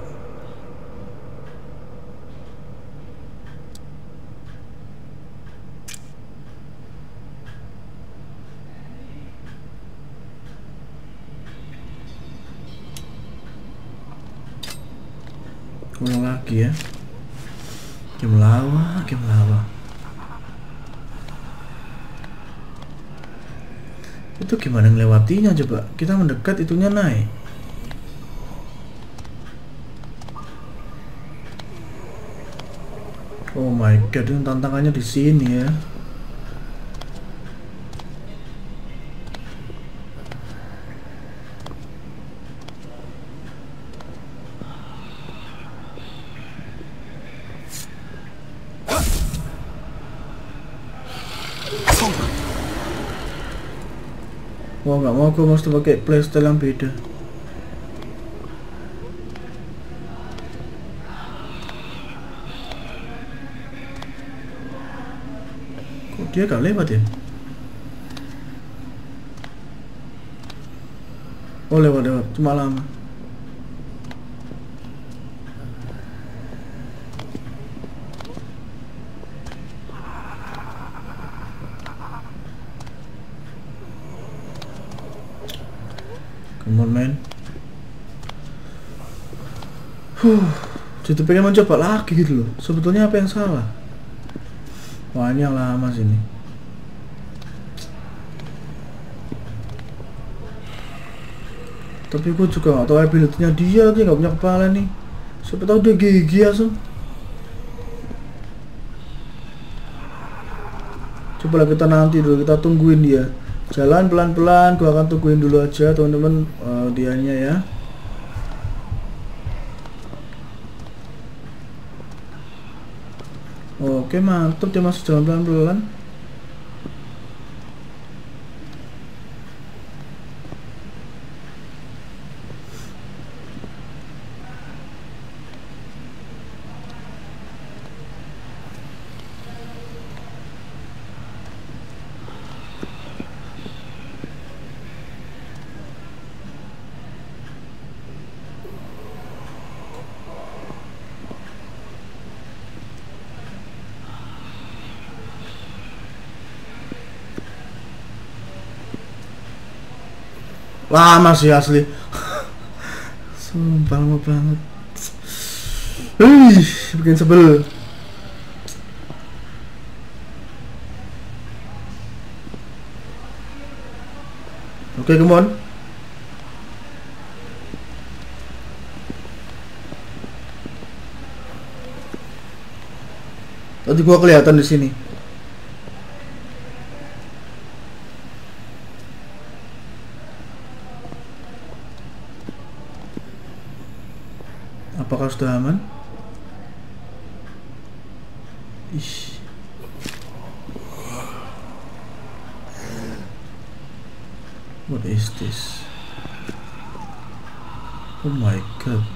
Ulang lagi ya. Kayak melawak, kayak melawak. Itu gimana ngelewatinya coba? Kita mendekat itunya naik. Oh my god, ini tantangannya di sini ya. Wah, nggak mau, gue mesti pakai playstyle yang beda. Kok dia gak lewat ya? Oh, lewat lewat, cuma lama. Come on, man. Huh, jadi pengen mencoba lagi gitu loh. Sebetulnya apa yang salah? Wah, ini yang lama sini. Tapi gue juga gak tahu ability-nya dia, dia gak punya kepala nih. Siapa tahu dia gigi asem. Coba lah kita nanti dulu, kita tungguin dia. Jalan pelan-pelan, gua akan tungguin dulu aja teman-teman, uh, dianya ya. Oke, mantap, dia masuk jalan pelan-pelan. Lama sih asli. Sumpah lama banget. Wih, bikin sebel. Oke, come on. Tadi gua kelihatan di sini. Apakah sudah aman? Ish. What is this? Oh my god.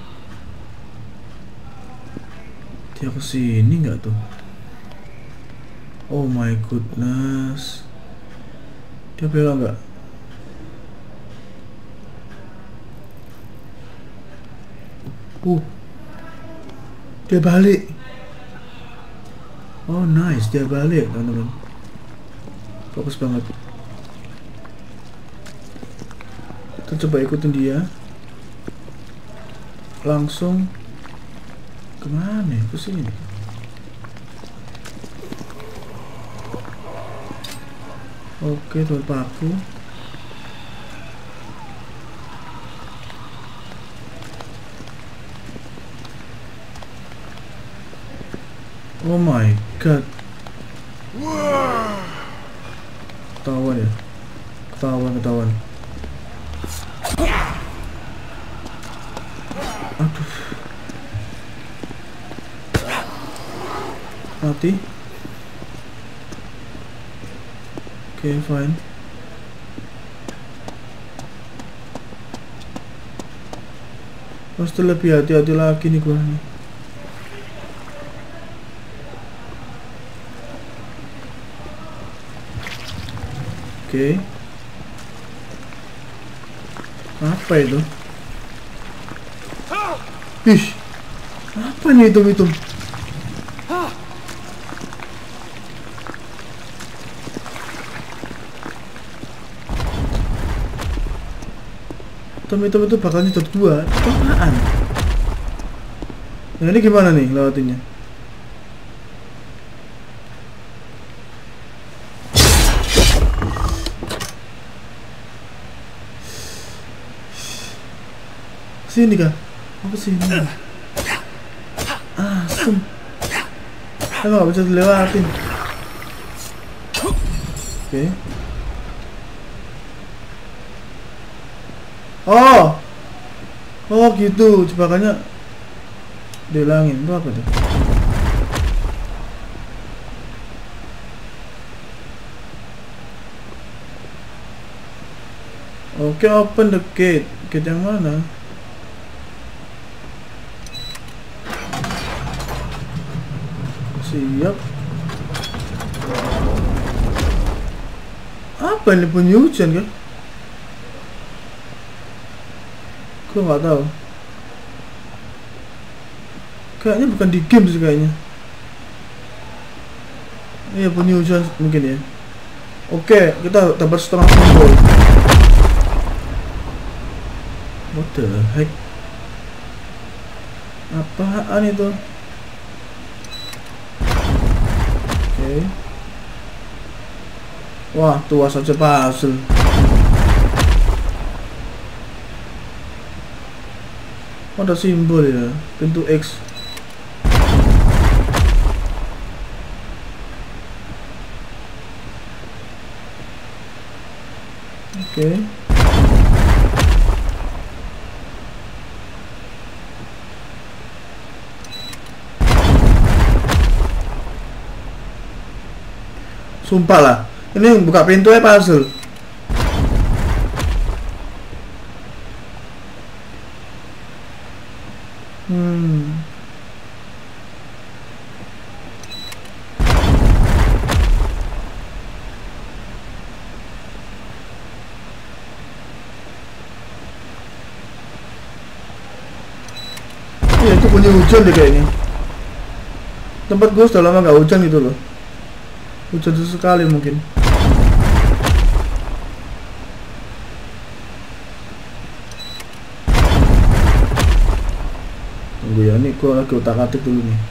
Dia kesini nggak tuh? Oh my goodness. Dia belok nggak? Uh. Dia balik. Oh nice, dia balik teman-teman. Fokus banget. Kita coba ikutin dia. Langsung kemana? Ke sini. Oke, tuan paku. Oh my god. Ketahuan ya. Ketahuan, ketahuan. Aduh. Mati. Oke, okay, fine. Pasti lebih hati-hati lagi nih gua nih. Oke. Okay. Apa itu? Ih. Apa nih itu-itu? Hitam-hitam itu bakal nyedot gua. Itu apaan? Nah, ini gimana nih lewatinnya? Sini kah? Apa sih ini? Ah, sem. Emang gak bisa dilewatin. Oke. Okay. Oh, oh gitu, jebakannya dihilangin. Itu apa tuh? Oke, okay, open the gate. Gate yang mana? Siap. Apa ini, bunyi hujan kan? Gue nggak tahu. Kayaknya bukan di game sih kayaknya. Iya, bunyi hujan mungkin ya. Oke, kita dapat setengah simbol. What the heck? Apaan itu? Oke. Wah, tua saja puzzle. Ada simbol ya, pintu X. Oke. Okay. Sumpah lah, ini buka pintu ya puzzle. Hmm. Ya, itu bunyi hujan deh kayaknya. Tempat gue sudah lama gak hujan gitu loh. Hujan sesekali mungkin. Tunggu ya, nih gue lagi utak-atik dulu nih.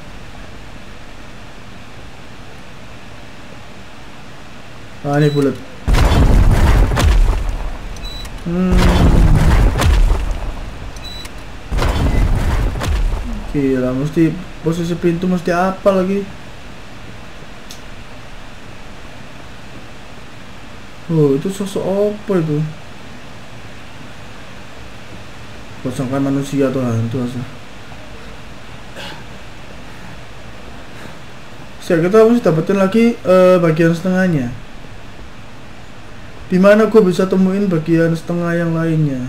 Ah, ini bulat. Hmm. Gila, mesti posisi pintu mesti apa lagi? Oh, itu sosok apa itu? Kosongkan manusia atau hantu asal. Siap, kita mesti dapetin lagi uh, bagian setengahnya. Dimana gue bisa temuin bagian setengah yang lainnya?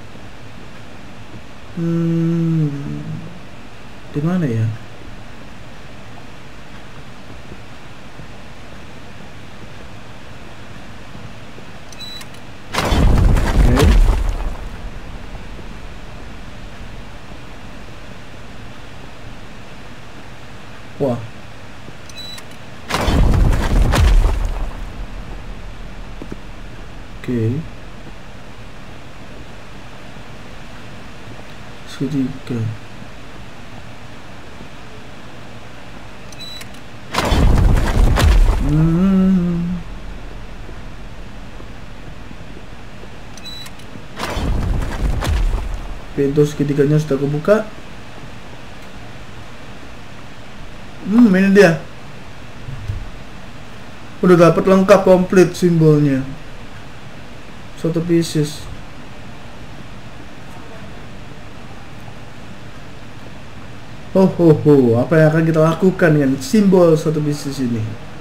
Hmm, dimana ya? Okay. Wah. Oke. Okay. Segitiga. Hmm. Pintu segitiganya sudah kebuka. Hmm, ini dia. Udah dapat lengkap komplit simbolnya. Satu pieces. Oh ho ho, apa yang akan kita lakukan dengan simbol satu pieces ini?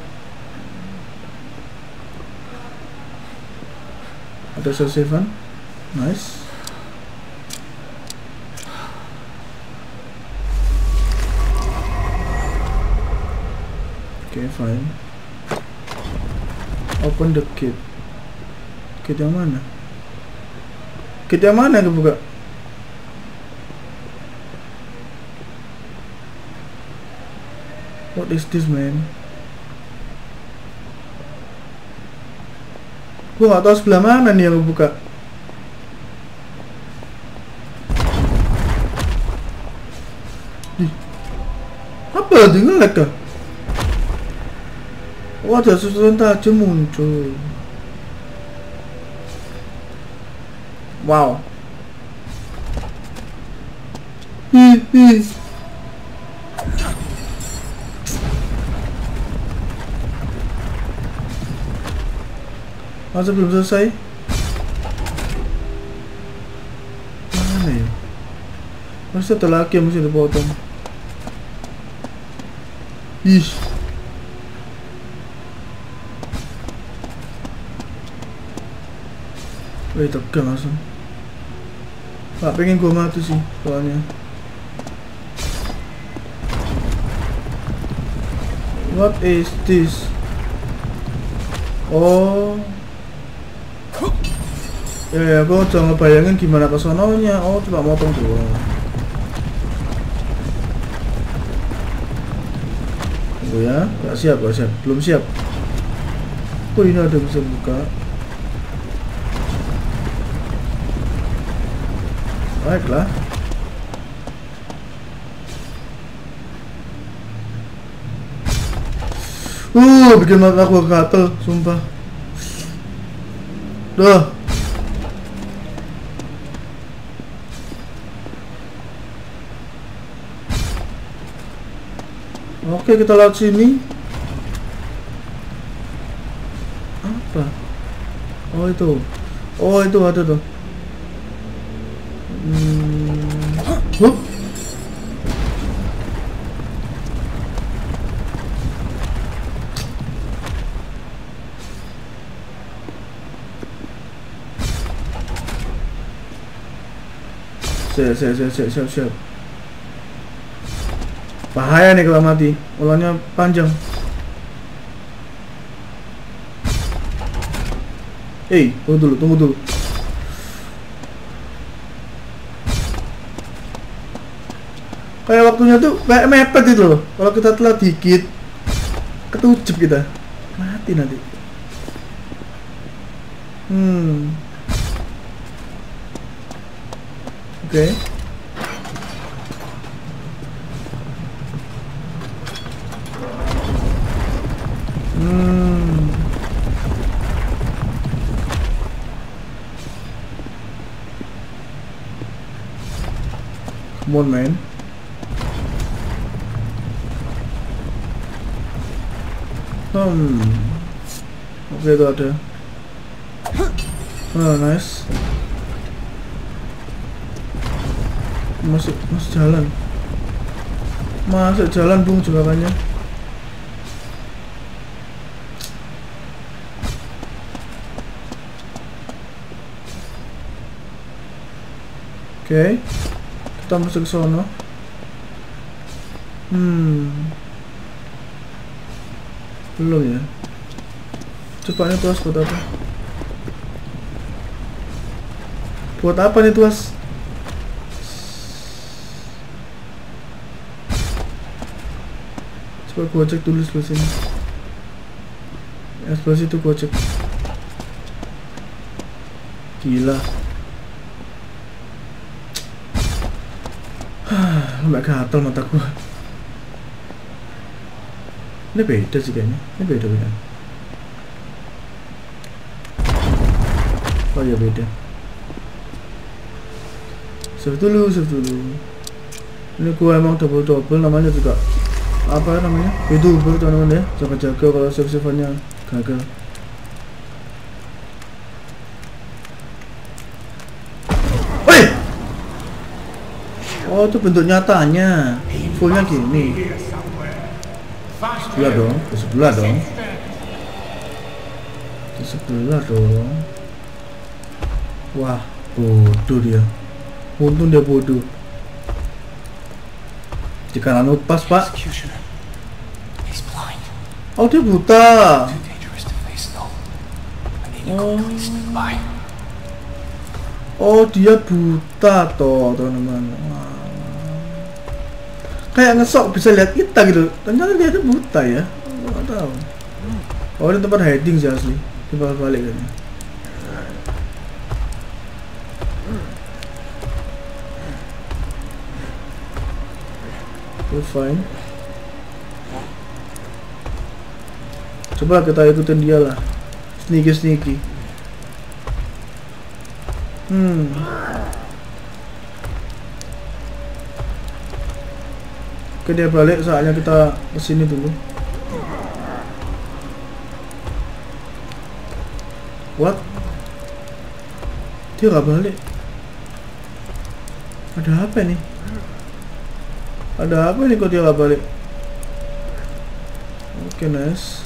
Ada save-an. Nice. Oke, okay, fine. Open the kit. Kit yang mana? Kit yang mana yang kebuka? What is this, man? Gue gak tau sebelah mana nih yang kebuka. Ih, apa lagi nge-lag kah? Oh, ada susunan tajam muncul. Wow. Ih, ih. Masa belum selesai? Mana ya? Masa ada lagi yang mesti dipotong? Ih. Wih, tegang langsung. Gak pengen gua mati sih soalnya. What is this? Oh, ya ya, gua udah ngebayangin gimana kesononya. Oh, cuma motong doang. Tunggu ya, gak siap, gak siap, belum siap. Oh, ini ada bisa buka. Baiklah. Uh, bikin mata aku gatel, sumpah. Duh. Oke, kita lihat sini. Apa? Oh, itu. Oh, itu ada tuh. Hmm. Huh? Siap, siap, siap, siap, siap, siap. Bahaya nih kalau mati, ulangnya panjang. Hei, tunggu dulu, tunggu dulu. Kayak waktunya tuh kayak mepet itu loh. Kalau kita telat dikit, ketujup kita, mati nanti. Hmm. Oke. Okay. Hmm. Come on, man. Hmm. Oke, okay, itu ada. Oh, nice. Masih masih jalan. Masih jalan, Bung, jebakannya. Oke. Okay. Kita masuk ke sono. Hmm. Belum ya. Cepatnya tuas buat apa? Buat apa nih tuas? Coba gua cek dulu sebelah sini. Ya, sebelah situ gua cek. Gila. Sampai gatal mata gua. Ini beda sih kayaknya. Ini beda beda. Oh ya beda. Save dulu, save dulu. Ini gua emang double-double namanya juga. Apa namanya? YouTuber teman-teman ya. Jaga-jaga kalau save-save-nya gagal. Woi! Oh, itu bentuk nyatanya. Fullnya gini. Sebelah dong, ke sebelah dong. Ke sebelah dong. Wah, bodoh dia. Untung dia bodoh. Jika anu pas, Pak. Oh, dia buta. Oh. Oh, dia buta toh, teman-teman. Kayak ngesok bisa lihat kita gitu. Ternyata dia itu buta ya. Nggak tahu. Oh, ini tempat hiding sih asli. Coba balik kan. We're fine. Coba kita ikutin dia lah. Sneaky sneaky. Hmm. Oke, dia balik, saatnya kita kesini dulu. What? Dia gak balik. Ada apa nih? Ada apa nih kok dia gak balik? Oke, nice.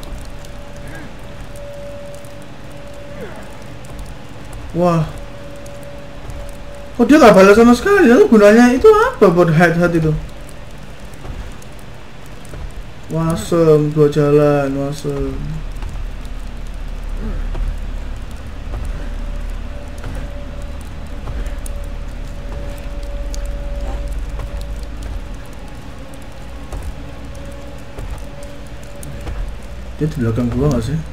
Wah. Kok dia gak balik sama sekali? Lalu gunanya itu apa buat head-head itu? Wasem, dua jalan, wasem. Dia di belakang gua gak sih?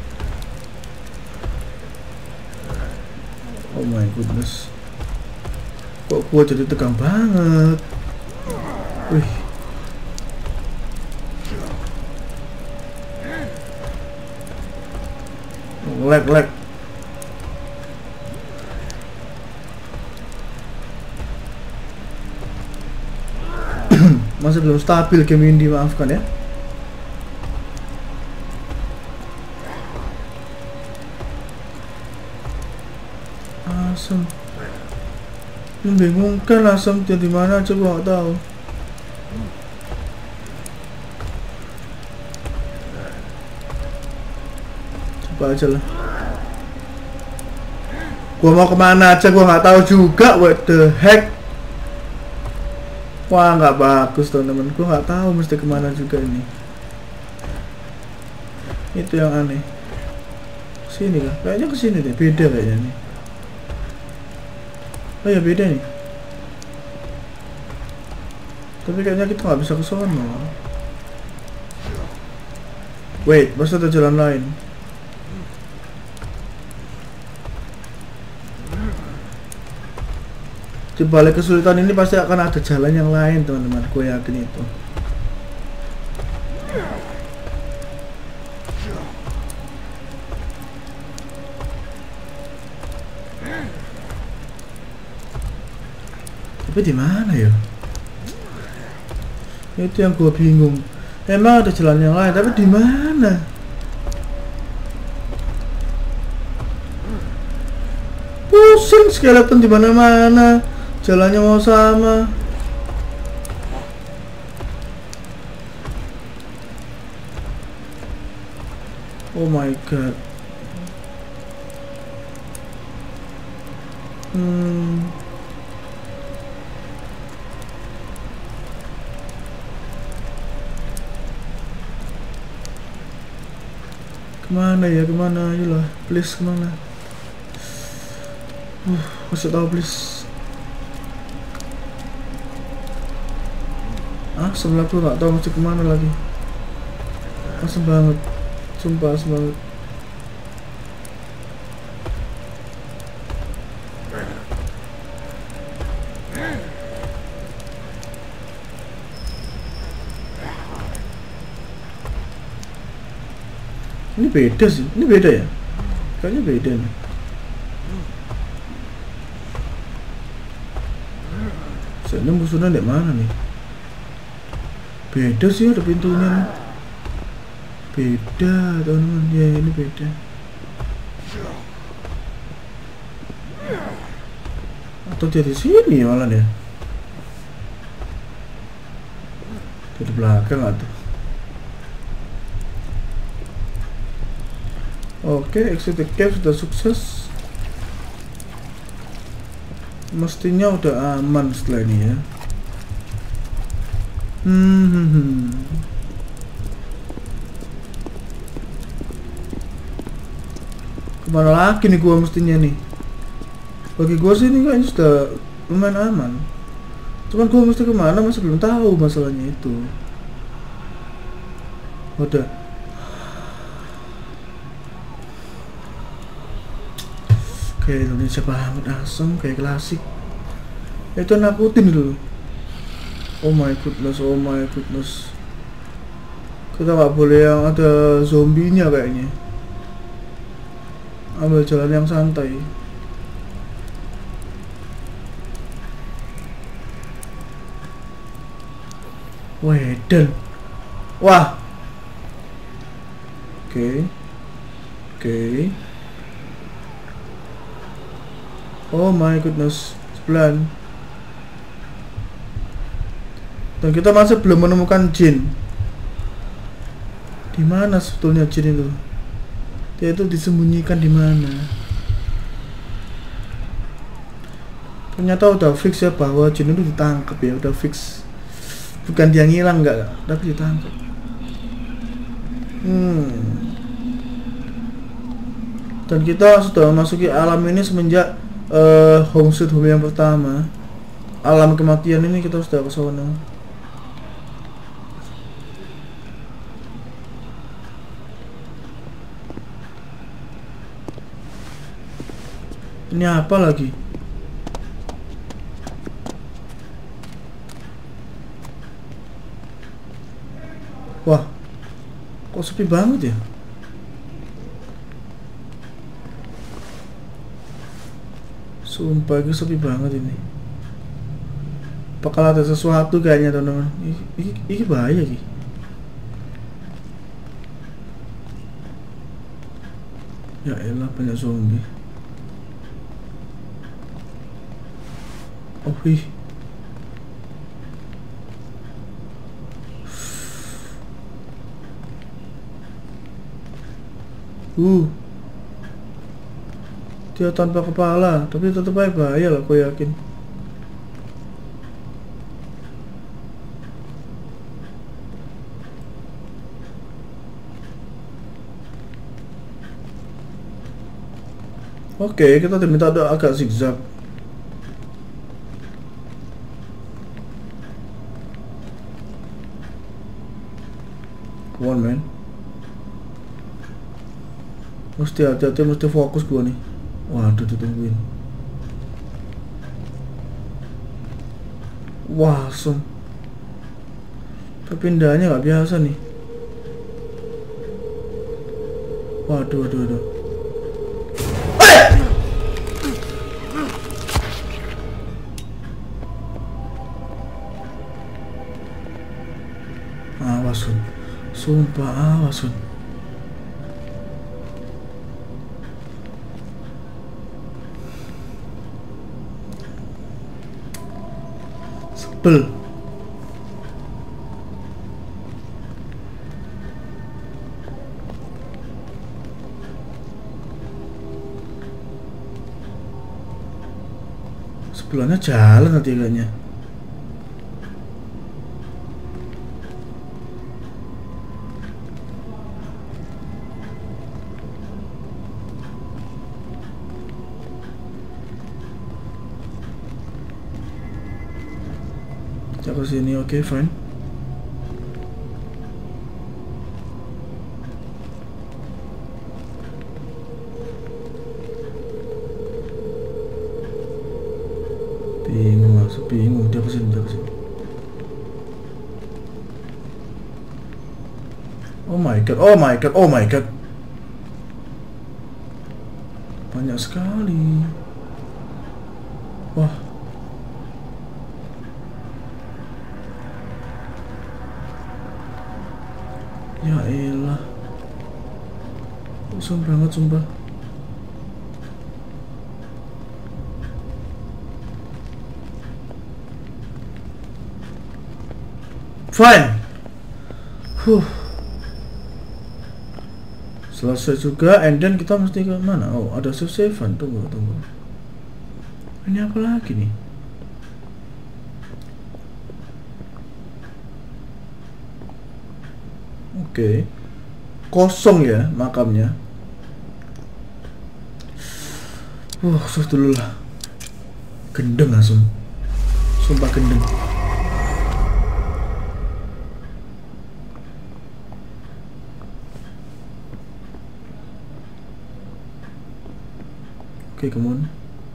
Oh my goodness. Kok gua jadi tegang banget. Wih. Lag lag. Masih belum stabil game ini, maafkan ya. Asam. Membingungkan asam dia di mana coba nggak tahu. Coba aja lah. Gua mau kemana aja gua nggak tahu juga. What the heck? Wah, nggak bagus teman-teman. Gua nggak tahu mesti kemana juga ini. Itu yang aneh. Sini lah. Kayaknya kesini deh. Beda kayaknya nih. Oh ya beda nih. Tapi kayaknya kita nggak bisa ke sana. Wait, pasti ada jalan lain. Di balik kesulitan ini pasti akan ada jalan yang lain, teman-teman. Gue yakin itu. Tapi di mana ya? Itu yang gue bingung. Emang ada jalan yang lain, tapi di mana? Pusing skeleton di mana-mana. Jalannya mau sama. Oh my god. Hmm. Kemana ya, kemana, ayolah, please kemana? Uh, kasih tahu please. Ah, sebelah tuh nggak tahu mesti kemana lagi. Asem banget, sumpah asem banget. Ini beda sih, ini beda ya? Kayaknya beda nih. Jadi musuhnya di mana nih? Beda sih ada pintunya nih. Beda teman-teman, ya ini beda. Atau dia di sini malah dia. Di belakang atau. Oke, exit the cave sudah sukses. Mestinya udah aman setelah ini ya. Hmm. hmm, hmm. Kemana lagi nih gua mestinya nih? Bagi gua sih ini kayaknya sudah lumayan aman. Cuman gua mesti kemana masih belum tahu masalahnya itu. Udah. Kayak Indonesia banget, asem kayak klasik. Itu nakutin dulu. Oh my goodness, oh my goodness. Kita nggak boleh yang ada zombinya kayaknya. Ambil jalan yang santai. Wedan. Wah. Oke. Okay. Oke. Okay. Oh my goodness. Sebelah. Dan kita masih belum menemukan jin. Di mana sebetulnya jin itu? Dia itu disembunyikan di mana? Ternyata udah fix ya bahwa jin itu ditangkap ya, udah fix. Bukan dia ngilang enggak, tapi ditangkap. Hmm. Dan kita sudah memasuki alam ini semenjak uh, home sweet home yang pertama. Alam kematian ini kita sudah ke sana. Ini apa lagi? Wah, kok sepi banget ya? Sumpah, itu sepi banget ini. Bakal ada sesuatu kayaknya teman-teman. Ini, ini bahaya sih. Ya elah, banyak zombie. Oh ih. Uh. Dia tanpa kepala, tapi tetap aja bahaya lah, aku yakin. Oke, kita diminta ada agak zigzag. Come on, man. Mesti hati-hati, mesti fokus gua nih. Waduh, ditungguin. Wah, langsung. Perpindahannya nggak biasa nih. Waduh, waduh, waduh. Awas, Sun. Sumpah, awas, Sun. Sebel. Sebelahnya jalan nanti kayaknya. Kita ke sini, oke, okay, fine. Bingung, masuk bingung, dia kesini, dia kesini. Oh my god, oh my god, oh my god. Banyak sekali. Wah. Kosong banget sumpah. Fine. Huh. Selesai juga, and then kita mesti ke mana? Oh, ada save savean. Tunggu, tunggu. Ini apa lagi nih? Oke. Okay. Kosong ya makamnya. Uh, sus dulu lah. Gendeng langsung. Sumpah gendeng. Oke, okay, come on.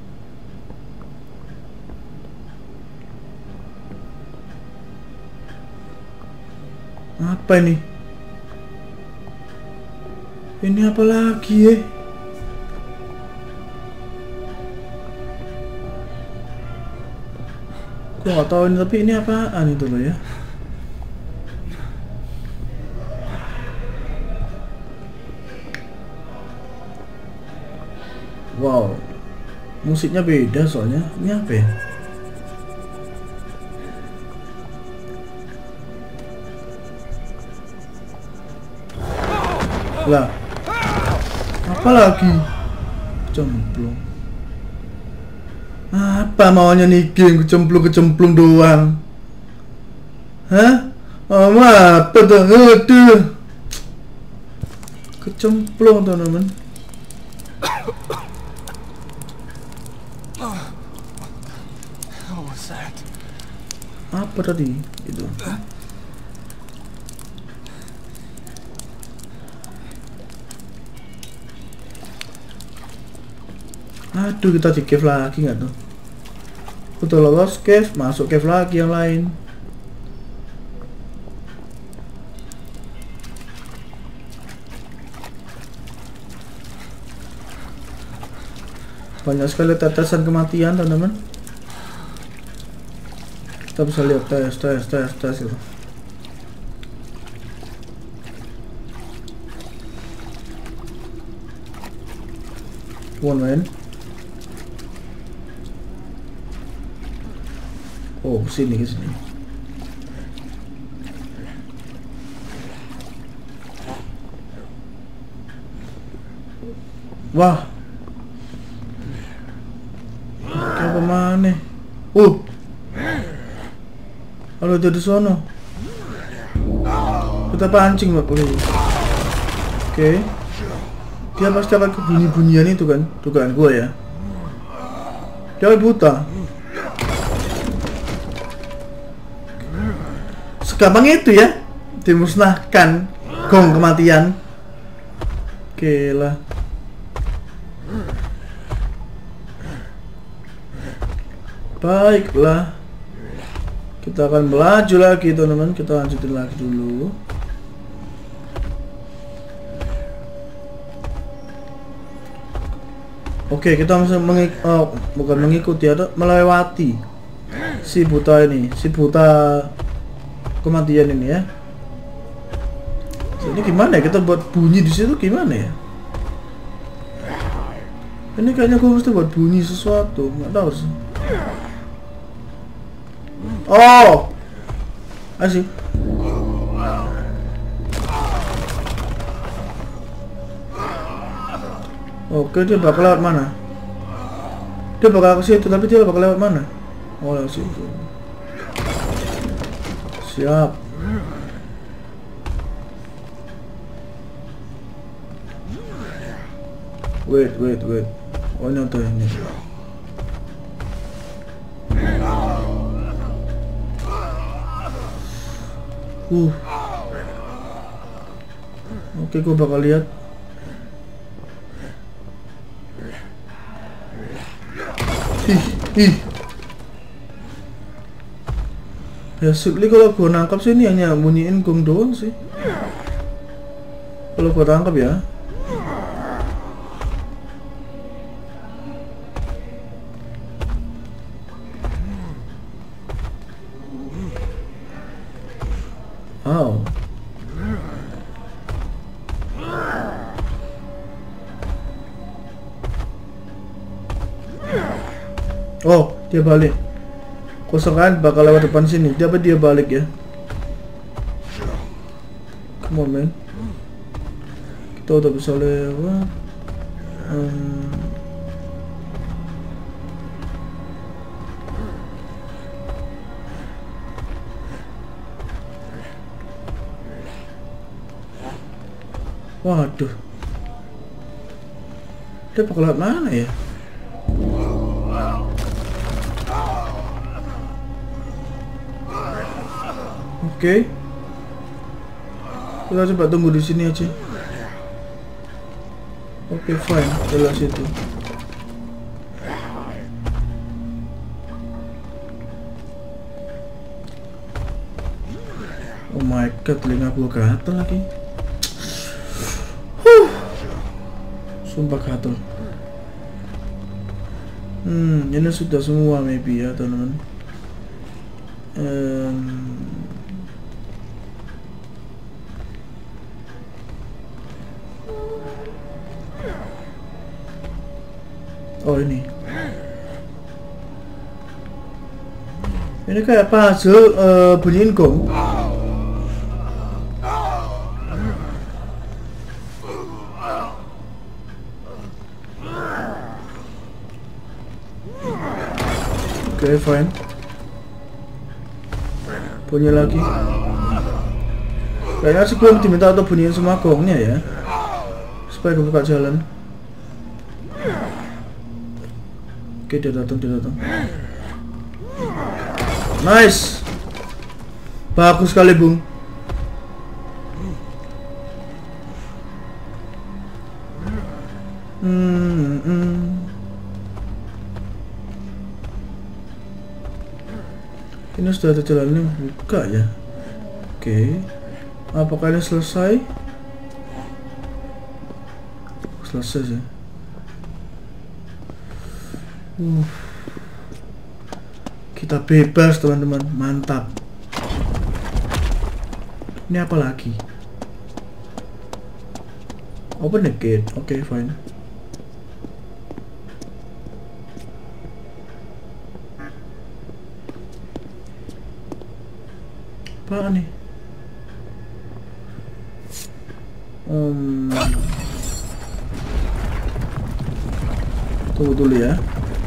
Apa ini? Ini apa lagi ya? Gue gak tahu ini, tapi ini apaan itu loh ya? Wow, musiknya beda soalnya. Ini apa ya? Lah, apa lagi? Kecemplung. Apa maunya nih game kecemplung-kecemplung doang? Hah? Oh, apa tuh? Aduh. Kecemplung teman-teman. Apa tadi itu? Aduh, kita di cave lagi nggak tuh? Udah lolos cave, masuk cave lagi yang lain. Banyak sekali tetesan kematian teman-teman. Kita bisa lihat tes, tes, tes, tes gitu. One man. Oh, sini ke sini. Wah. Apa mana? Uh. Kalau itu di sono. Kita pancing, Pak. Oke. Okay. Dia pasti akan kebunyi-bunyian itu kan, dugaan gua ya. Dia buta. Segampang itu ya, dimusnahkan gong kematian. Oke lah. Baiklah. Kita akan melaju lagi teman-teman. Kita lanjutin lagi dulu. Oke, kita masih mengik oh, bukan mengikuti atau melewati si buta ini, si buta kematian ini ya. Ini gimana ya, kita buat bunyi di situ gimana ya? Ini kayaknya gue mesti buat bunyi sesuatu, nggak tahu sih. Oh, asik. Oke, dia bakal lewat mana? Dia bakal ke situ, tapi dia bakal lewat mana? Oh, lewat situ. Siap. Wait, wait, wait. Oh, nyata ini. Uh. Oke, gue bakal lihat. Ih, ih. Basically kalau gue nangkap sih ini hanya bunyiin gong doang sih. Kalau gue tangkap ya. Oh. Oh, dia balik. Kosong kan bakal lewat depan sini. Dia apa dia balik ya? Come on, man. Kita udah bisa lewat. Hmm. Waduh. Dia bakal lewat mana ya? Oke. Okay. Kita coba tunggu di sini aja. Oke, okay, fine. Jelas itu. Oh my god, telinga gua gatel lagi. Huh. Sumpah gatel. Hmm, ini sudah semua maybe ya, teman-teman. Um, Oh ini, ini kayak puzzle uh, bunyiin gong. Oke, okay, fine. Bunyi lagi. Kayaknya sih gue diminta untuk bunyiin semua gongnya ya, supaya gue buka jalan. Oke, dia datang, dia datang. Nice. Bagus sekali, Bung. Hmm, hmm. Ini sudah ada jalan yang buka ya. Oke. Apakah ini selesai? Selesai sih. Uh, kita bebas teman-teman, mantap. Ini apa lagi? Open the gate, oke, okay, fine. Apa nih? Um, tunggu dulu ya.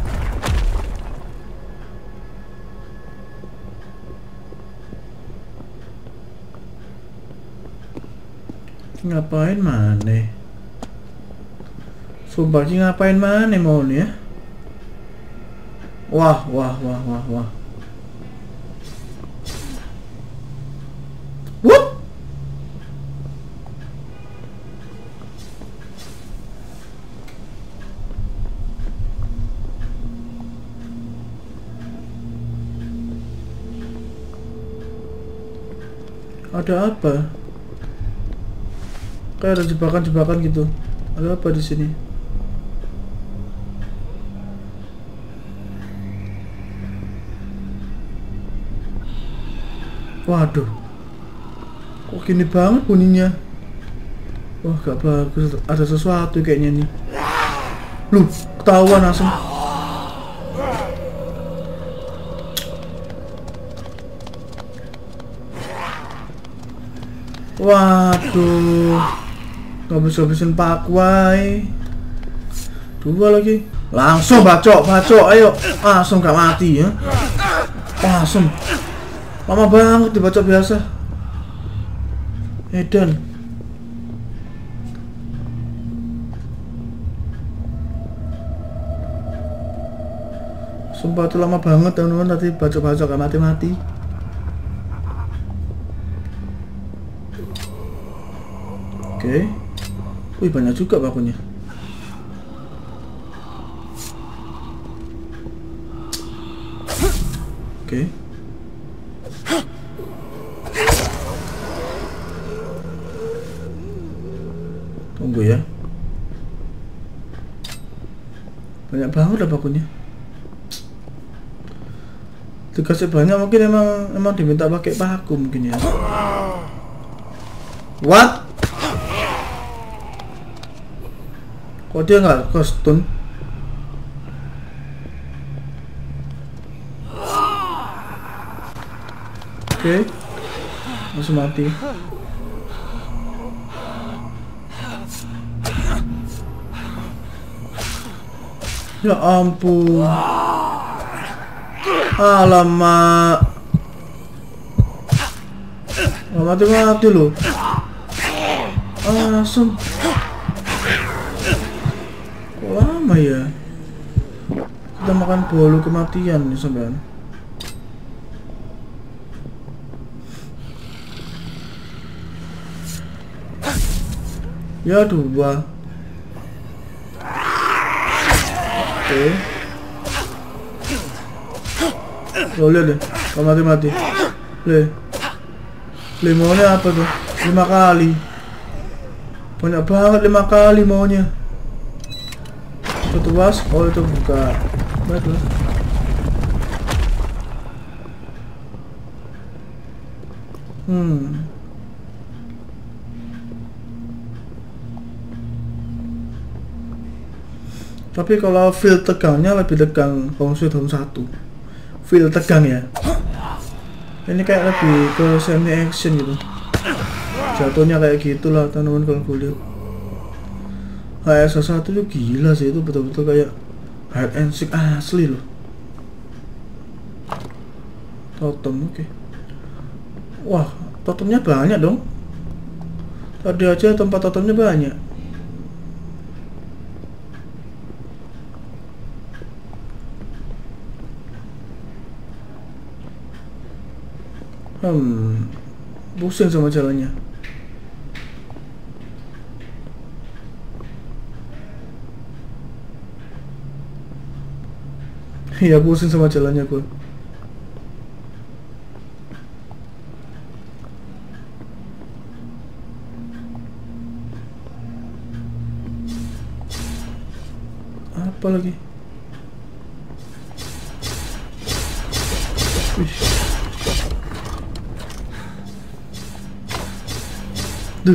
Ngapain mana? Sumpah sih ngapain mana mau nih ya? Wah, wah, wah, wah, wah. What? Ada apa? Kayak ada jebakan-jebakan gitu. Ada apa di sini? Waduh. Kok gini banget bunyinya? Wah, gak bagus. Ada sesuatu kayaknya nih. Loh, ketahuan langsung. Waduh. Gak bisa habisin pakwai. Dua lagi. Langsung bacok, bacok, ayo. Langsung gak mati ya. Langsung. Lama banget dibacok biasa. Edan. Sumpah itu lama banget teman-teman, tadi bacok-bacok gak mati-mati. Oke. Okay. Wih, banyak juga bakunya. Oke. Okay. Tunggu ya. Banyak banget lah bakunya. Dikasih banyak mungkin emang emang diminta pakai paku mungkin ya. What? Kok dia nggak ke stun? Oke, langsung mati. Ya ampun. Alamak. Oh, mati-mati loh. Asem. Kok lama ya? Kita makan bolu kematian nih sampean. Ya dua. Oke. Lo lihat deh, kalau mati-mati. Le. Le maunya apa tuh? Lima kali. Banyak banget lima kali maunya. Itu was, oh itu buka. Baiklah. Hmm. Tapi kalau feel tegangnya lebih tegang Home Sweet Home satu. Feel tegang ya. Ini kayak lebih ke semi action gitu. Jatuhnya kayak gitulah teman-teman kalau gue lihat. H S satu itu gila sih, itu betul-betul kayak hide and seek asli loh. Totem, oke. Okay. Wah, totemnya banyak dong. Tadi aja tempat totemnya banyak. Hmm, pusing sama jalannya. Iya, pusing sama jalannya gue. Apa lagi? Wih. Duh.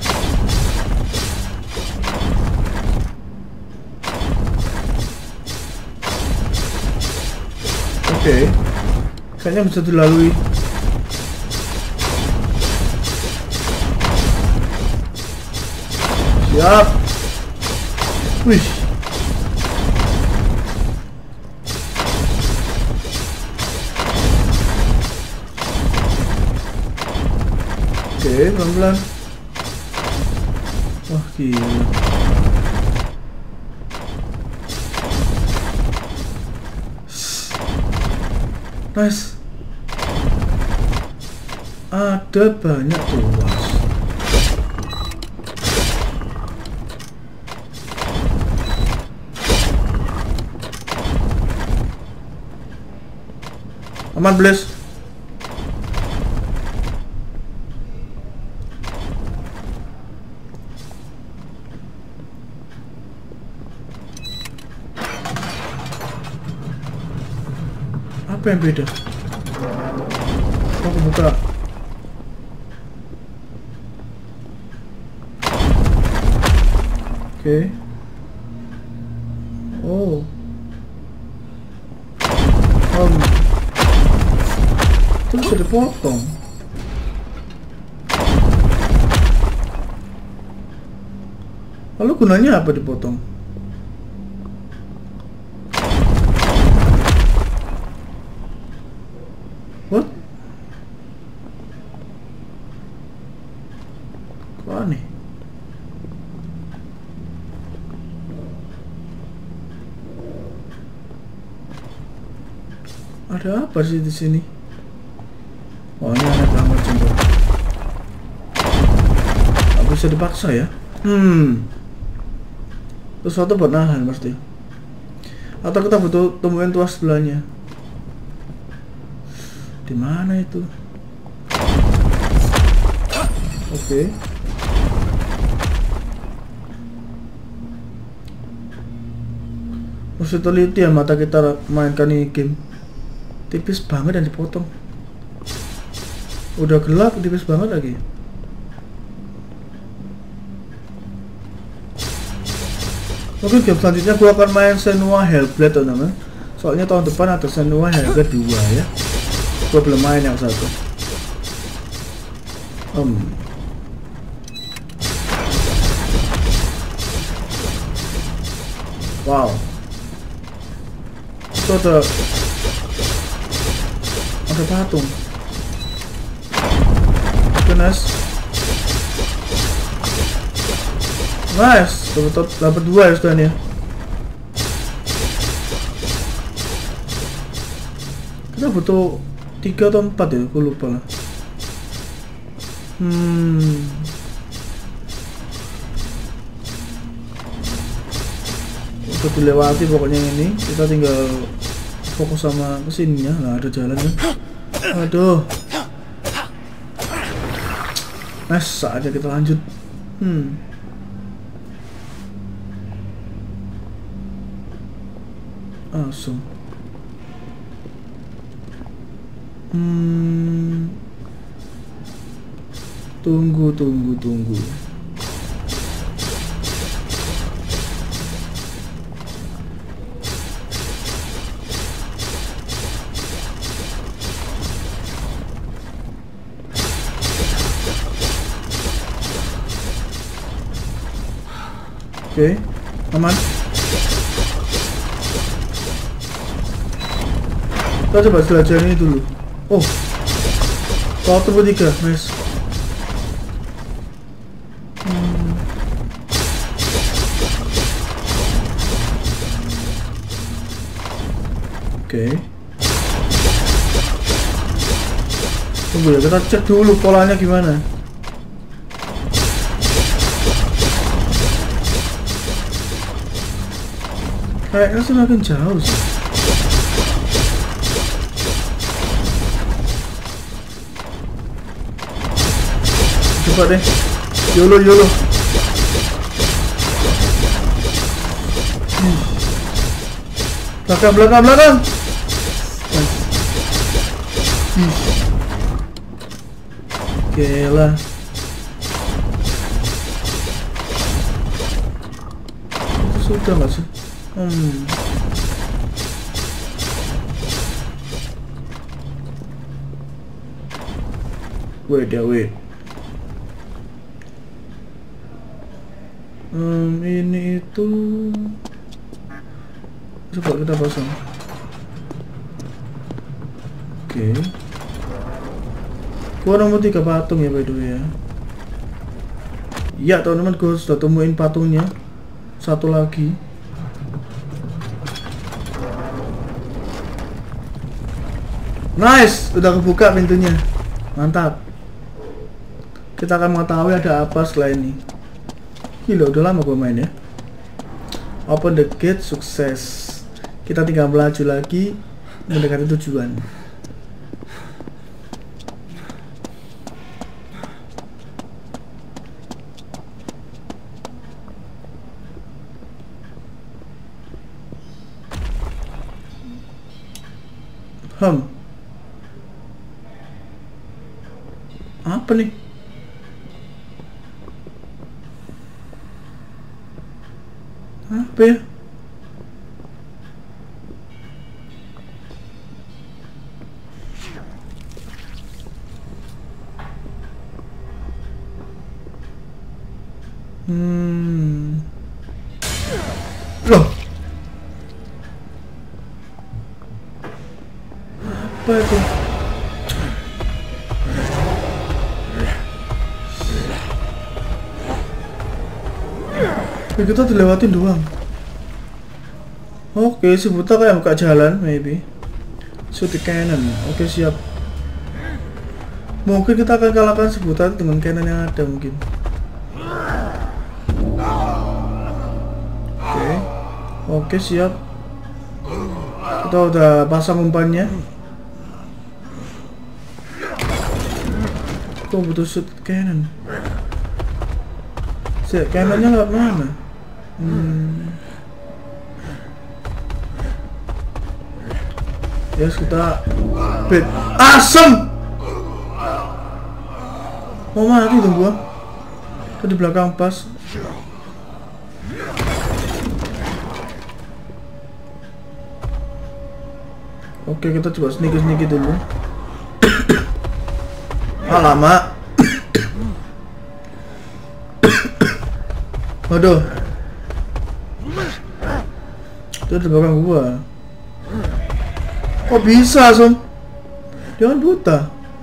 Oke, okay. Kayaknya bisa dilalui. Siap. Wih. Oke, okay, pelan-pelan. Wah, gila. Nice. Ada banyak tuas. Aman, Bless. Apa yang beda? Aku buka. Oke. Okay. Oh. Um. Itu bisa dipotong. Lalu gunanya apa dipotong? What? Kok aneh? Ada apa sih di sini? Oh, ini aneh banget contoh. Gak bisa dipaksa ya? Hmm. Sesuatu buat nahan pasti. Atau kita butuh temuin tuas sebelahnya. Di mana itu? Oke. Okay. Mesti teliti ya mata kita mainkan ini game. Tipis banget dan dipotong. Udah gelap, tipis banget lagi. Mungkin game selanjutnya gue akan main Senua Hellblade teman-teman. Soalnya tahun depan ada Senua Hellblade dua ya. Gue belum main yang satu. Om. Wow. Itu ada ada patung. Nice. Nice. Dapat dapat dua ya sudah ya. Kita butuh tiga atau empat ya, aku lupa lah. Hmm. Udah dilewati pokoknya ini. Kita tinggal fokus sama kesininya. Nah, ada jalan kan. Aduh. Nah, saatnya kita lanjut. Hmm. Langsung. Hmm. Tunggu, tunggu, tunggu. Oke, okay, aman. Kita coba jelajah ini dulu. Oh, power turbo tiga, nice. Hmm. Oke. Okay. Tunggu ya, kita cek dulu polanya gimana. Kayaknya semakin jauh sih. Coba deh. Yolo yolo. Hmm. Belakang belakang belakang. Hmm. Oke lah. Itu sudah nggak sih? Hmm. Wait ya wait. Hmm, ini itu coba kita pasang. Oke. Okay. Gua nemu tiga patung ya by the way ya. Iya teman-teman, gua sudah temuin patungnya. Satu lagi. Nice, udah kebuka pintunya. Mantap. Kita akan mengetahui ada apa setelah ini. Gila, udah lama gue main ya. Open the gate, sukses. Kita tinggal melaju lagi mendekati tujuan. Hmm. Apa nih? Apa ya? Hmm. Loh. Apa itu? Ya, kita dilewatin doang. Oke, si buta kayak buka jalan, maybe. Shoot the cannon. Oke, siap. Mungkin kita akan kalahkan si buta dengan cannon yang ada mungkin. Oke, oke siap. Kita udah pasang umpannya. Kok butuh shoot cannon? Si cannonnya nggak mana? Hmm. Yes, kita bet asem. Mau mati dong gua. Tuh di belakang pas. Oke, kita coba sneaky-sneaky dulu. Ah, lama. Aduh. Itu di belakang gua. Kok bisa, Som? Jangan buta.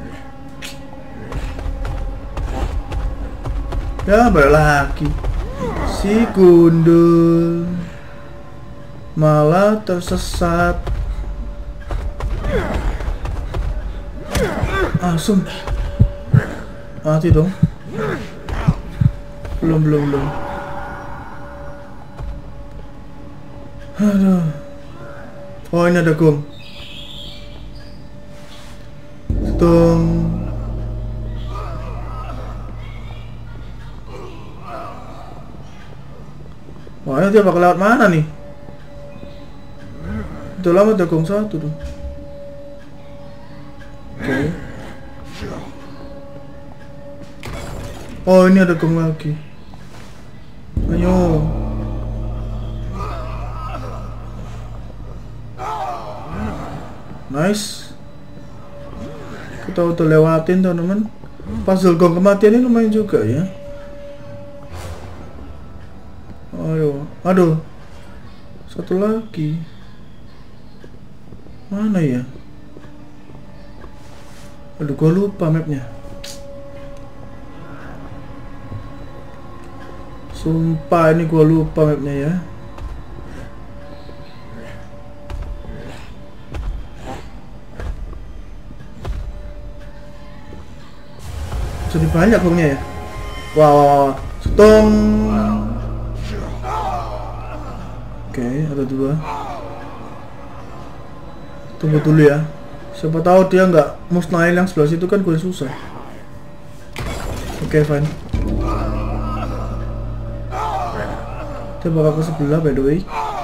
Ya, balik lagi. Si gundul malah tersesat. Ah, Som. Mati dong. Belum, belum, belum. Aduh. Oh, ini ada gong. Tung. Wah, ini dia bakal lewat mana nih? Udah lama ada gong satu tuh. Oke. Okay. Oh, ini ada gong lagi. Ayo. Nice. Kita udah lewatin teman-teman. Puzzle gong kematian ini lumayan juga ya. Ayo, aduh. Satu lagi. Mana ya? Aduh, gua lupa mapnya. Sumpah ini gua lupa mapnya ya. Jadi banyak gongnya ya. Wah, wah, wah. Stong. Oke, okay, ada dua. Tunggu dulu ya. Siapa tahu dia nggak musnahin yang sebelah situ kan gue susah. Oke, okay, fine. Dia bakal ke sebelah by the way.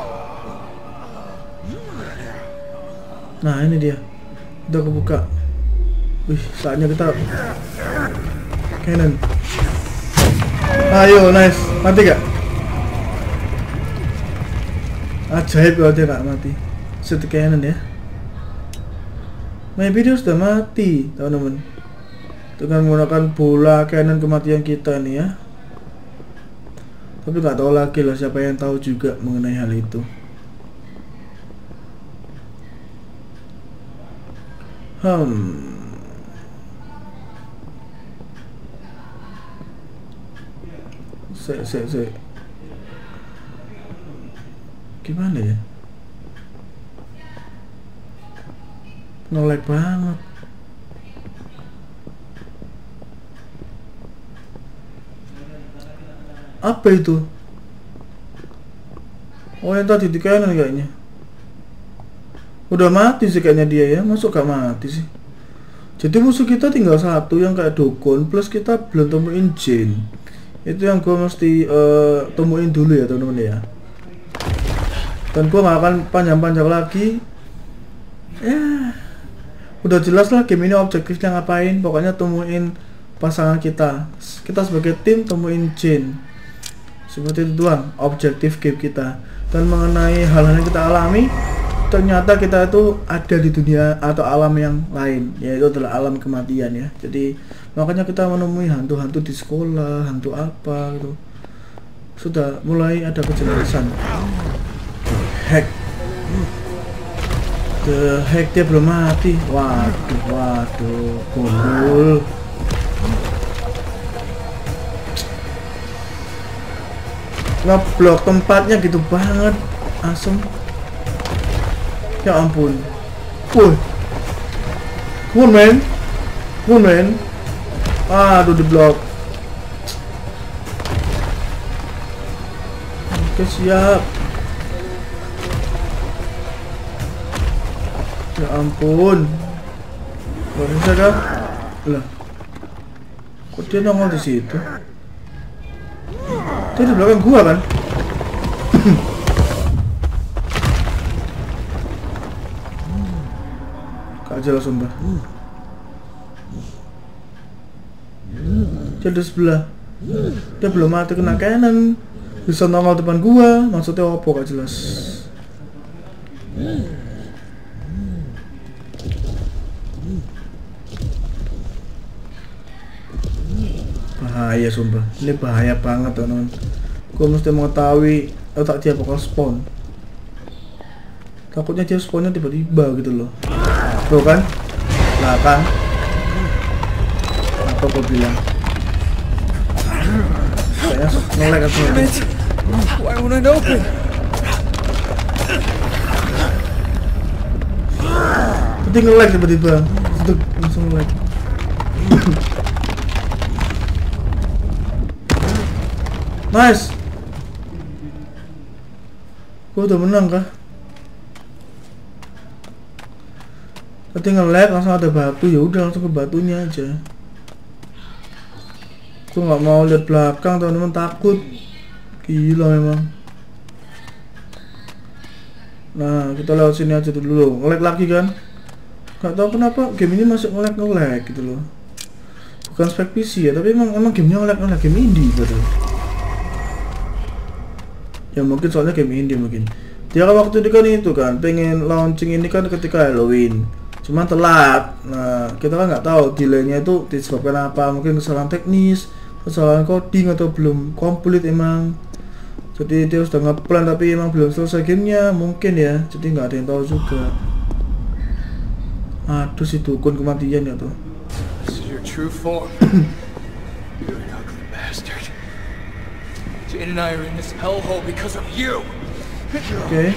Nah, ini dia. Udah kebuka. Wih, saatnya kita cannon. Ayo, nice. Mati gak? Ajaib kalau dia gak mati. Shoot cannon ya. Maybe dia sudah mati, teman-teman. Dengan menggunakan bola cannon kematian kita nih ya. Tapi gak tahu lagi lah siapa yang tahu juga mengenai hal itu. Hmm. Se, se, se. Gimana ya? Nge-lag banget. Apa itu? Oh, yang tadi di kanan kayaknya. Udah mati sih kayaknya dia ya. Masuk gak mati sih. Jadi musuh kita tinggal satu yang kayak Dokon. Plus kita belum temuin Jane. Itu yang gue mesti uh, temuin dulu ya teman-teman ya. Dan gue gak akan panjang-panjang lagi. Ya, udah jelas lah game ini objektifnya ngapain. Pokoknya temuin pasangan kita. Kita sebagai tim temuin Jane. Seperti itu doang objektif game kita. Dan mengenai hal-hal yang kita alami, ternyata kita itu ada di dunia atau alam yang lain, yaitu adalah alam kematian ya. Jadi makanya kita menemui hantu-hantu di sekolah, hantu apa gitu. Sudah mulai ada kejelasan. Hack. The hack dia belum mati. Waduh, waduh, gundul. Ngeblok tempatnya gitu banget, asem. Ya ampun. Wuh. Wuh men. Wuh men. Aduh, di blok. Oke, siap. Ya ampun. Gak bisa kah? Lah. Kok dia nongol di situ? Dia di belakang gua kan? Gak jelas sumpah. Dia di sebelah. Dia belum mati kena cannon. Bisa nongol depan gua. Maksudnya apa gak jelas. Bahaya sumpah. Ini bahaya banget teman-teman. Gue mesti mengetahui otak dia bakal spawn. Takutnya dia spawnnya tiba-tiba gitu loh. Tuh kan? Lah kan? Apa gue bilang? Kayaknya nge-lag atau Why won't it open? Tadi nge-lag tiba-tiba. Itu langsung nge-lag. Nice. Gue udah menang kah? Tadi nge-lag langsung ada batu, ya udah langsung ke batunya aja. Gue nggak mau lihat belakang, teman-teman, takut. Gila memang. Nah, kita lewat sini aja dulu. Nge-lag lagi kan? Gak tahu kenapa game ini masih nge-lag nge-lag gitu loh. Bukan spek P C ya, tapi emang emang gamenya nge-lag nge-lag, game indie padahal. Ya mungkin soalnya game indie mungkin. Dia kan waktu itu kan itu kan pengen launching ini kan ketika Halloween, cuman telat. Nah, kita kan nggak tahu delaynya itu disebabkan apa, mungkin kesalahan teknis, kesalahan coding, atau belum komplit emang. Jadi dia sudah ngeplan tapi emang belum selesai gamenya mungkin ya, jadi nggak ada yang tahu juga. Aduh, si dukun kematian ya tuh. This is your true form. You're an ugly bastard. Jane and I are in this hellhole because of you. Oke. Okay.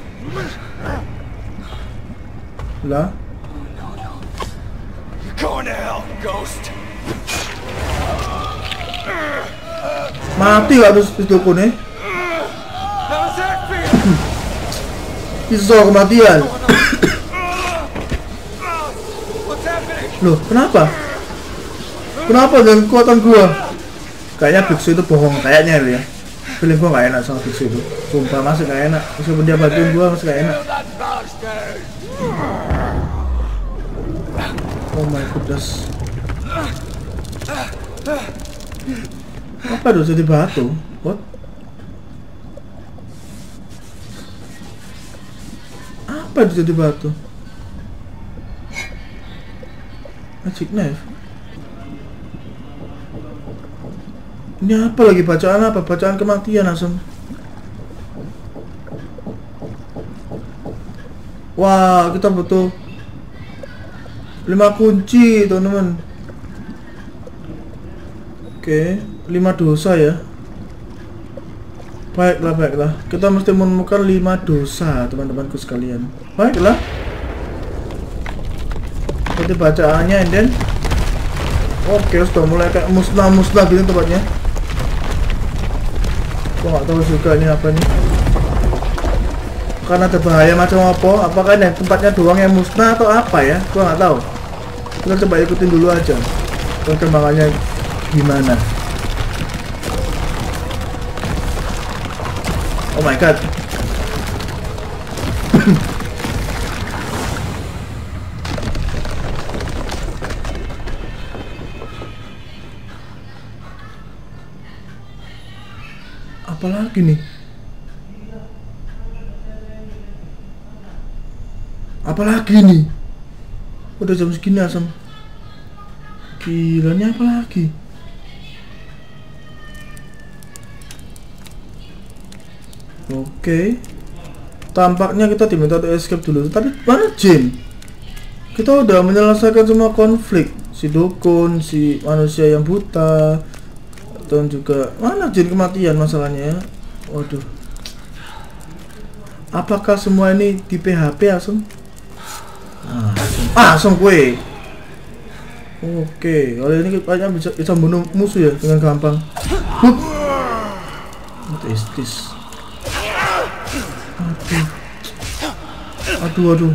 Lah. No, no. You're going to hell, ghost. Mati gak tuh si dukun eh? How's that feel? Pisau kematian. What's happening? Loh, kenapa? Kenapa dengan kekuatan gua? Kayaknya biksu itu bohong, kayaknya ya. Feeling gua gak enak sama biksu itu. Sumpah masih gak enak. Meskipun dia bantuin gua masih gak enak. Oh my goodness. Apa tuh jadi batu? What? Apa itu jadi batu? Magic knife. Ini apa lagi, bacaan apa? Bacaan kematian langsung. Wah, kita butuh lima kunci, teman-teman. Oke, lima dosa ya. Baiklah, baiklah. Kita mesti menemukan lima dosa, teman-temanku sekalian. Baiklah. Jadi bacaannya, and then oke, sudah mulai kayak musnah-musnah gitu tempatnya. Gua nggak tahu juga ini apa nih. Karena ada bahaya macam apa? Apakah ini tempatnya doang yang musnah atau apa ya? Gua nggak tahu. Kita coba ikutin dulu aja perkembangannya gimana. Oh my god. Apalagi nih? Apalagi nih? Udah jam segini asam. Gila, nih apa lagi? Oke. Tampaknya kita diminta untuk escape dulu. Tapi mana Jin? Kita udah menyelesaikan semua konflik. Si dukun, si manusia yang buta, dan juga mana Jin kematian masalahnya. Waduh. Apakah semua ini di P H P asem? Ah, asem gue. Oke, kalau ini kayaknya bisa bisa bunuh musuh ya dengan gampang. Hup. What is this? Aduh, aduh, aduh.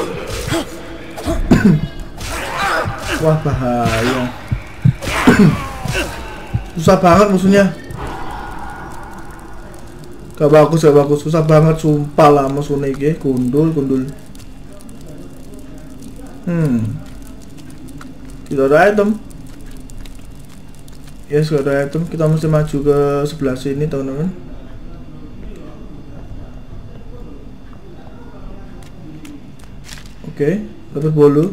Wah, bahaya. Susah banget musuhnya. Gak bagus, gak bagus. Susah banget, sumpah lah musuhnya ini. Gundul, gundul. Hmm. Tidak ada item. Yes, gak ada item. Kita mesti maju ke sebelah sini, teman-teman. Oke, okay, dapat bolu.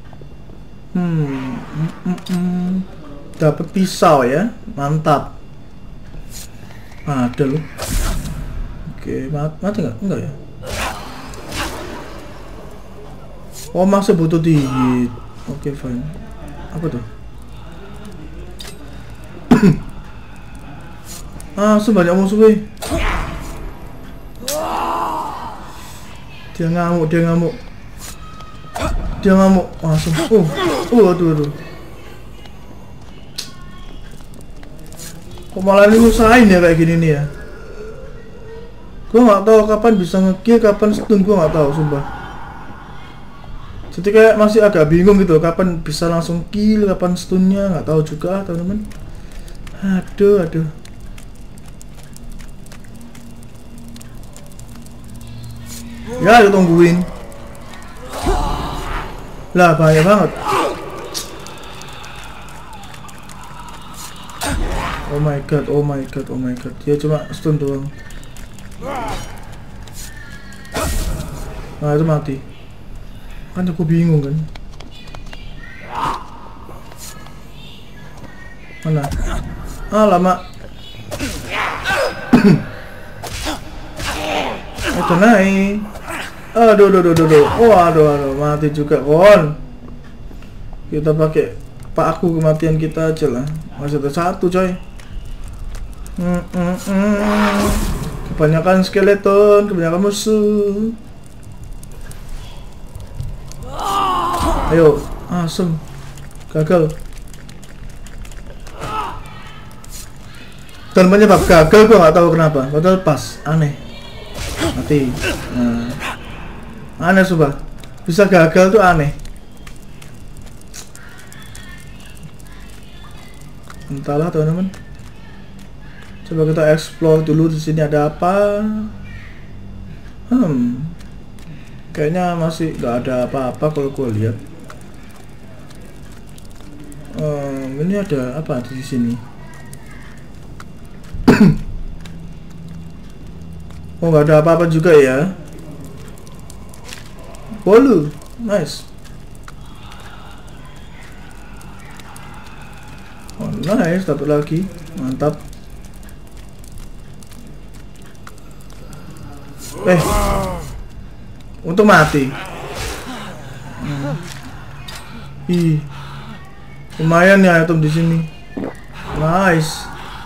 Hmm, mm, mm, mm. Dapat pisau ya, mantap. Ada loh. Oke, mat mati nggak? Enggak ya? Oh, masa butuh digit. Oke, fine. Apa tuh? Ah, sebanyak musuh gue. Dia ngamuk, dia ngamuk. Dia ngamuk. Langsung. Oh, oh, aduh, aduh. Kok malah nyusahin ya kayak gini nih ya? Gue nggak tahu kapan bisa nge-kill, kapan stun, gue nggak tahu, sumpah. Jadi kayak masih agak bingung gitu, kapan bisa langsung kill, kapan stunnya, nggak tahu juga, teman-teman. Aduh, aduh. Ya, lu tungguin. Lah, bahaya banget. Oh my god, oh my god, oh my god. Dia cuma stun doang. Nah, itu mati. Kan aku bingung kan. Mana? Ah, lama. Itu naik. Aduh, aduh, aduh, aduh. Oh, aduh, aduh, mati juga kon. Kita pakai paku kematian kita aja lah. Masih ada satu, coy. Mm, mm, mm. Kebanyakan skeleton, kebanyakan musuh. Ayo, asem. Gagal. Dan penyebab gagal gua nggak tahu kenapa. Padahal pas, aneh. Mati. Nah. Aneh sumpah. Bisa gagal tuh aneh. Entahlah teman-teman. Coba kita explore dulu di sini ada apa. Hmm. Kayaknya masih nggak ada apa-apa kalau gue lihat. Um, ini ada apa di sini? Oh, nggak ada apa-apa juga ya. Bolu, nice. Oh, nice, dapat lagi, mantap. Eh, untuk mati. Hmm. Ih, lumayan ya item di sini. Nice.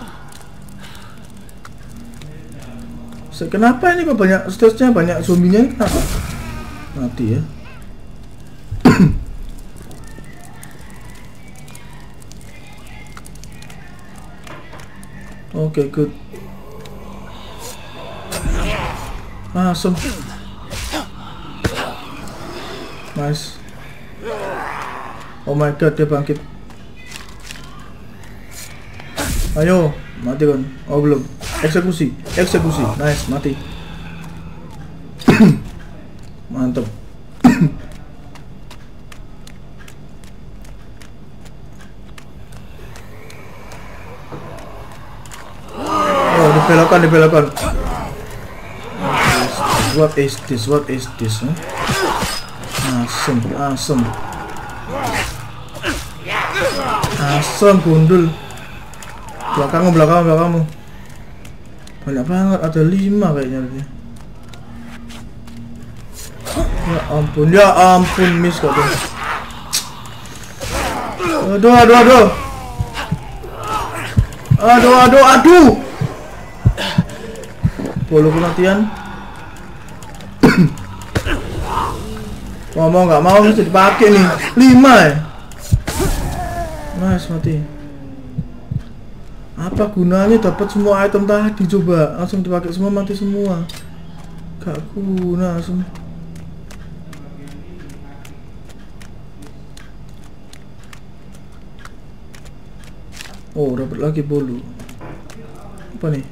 Kenapa ini kok banyak stage-nya, banyak zombinya? Kenapa? Mati ya. Oke, okay, good. Awesome. Nice. Oh my god, dia bangkit. Ayo, mati kan? Oh belum. Eksekusi, eksekusi. Nice, mati. Mantap. Oh, dibelokkan, dibelokkan. What is this? What is this? Huh? Asem, asem. Asem gundul. Belakangmu, belakangmu, belakangmu. Banyak banget, ada lima kayaknya dia. Ya ampun, ya ampun, miss kok tuh. Aduh, aduh, aduh. Aduh, aduh, aduh. Bolu kematian. Mau nggak mau mesti dipakai nih. Lima ya. Nice, mati. Apa gunanya dapat semua item tadi? Coba langsung dipakai semua, mati semua. Gak guna langsung. Oh, dapat lagi bolu. Apa nih?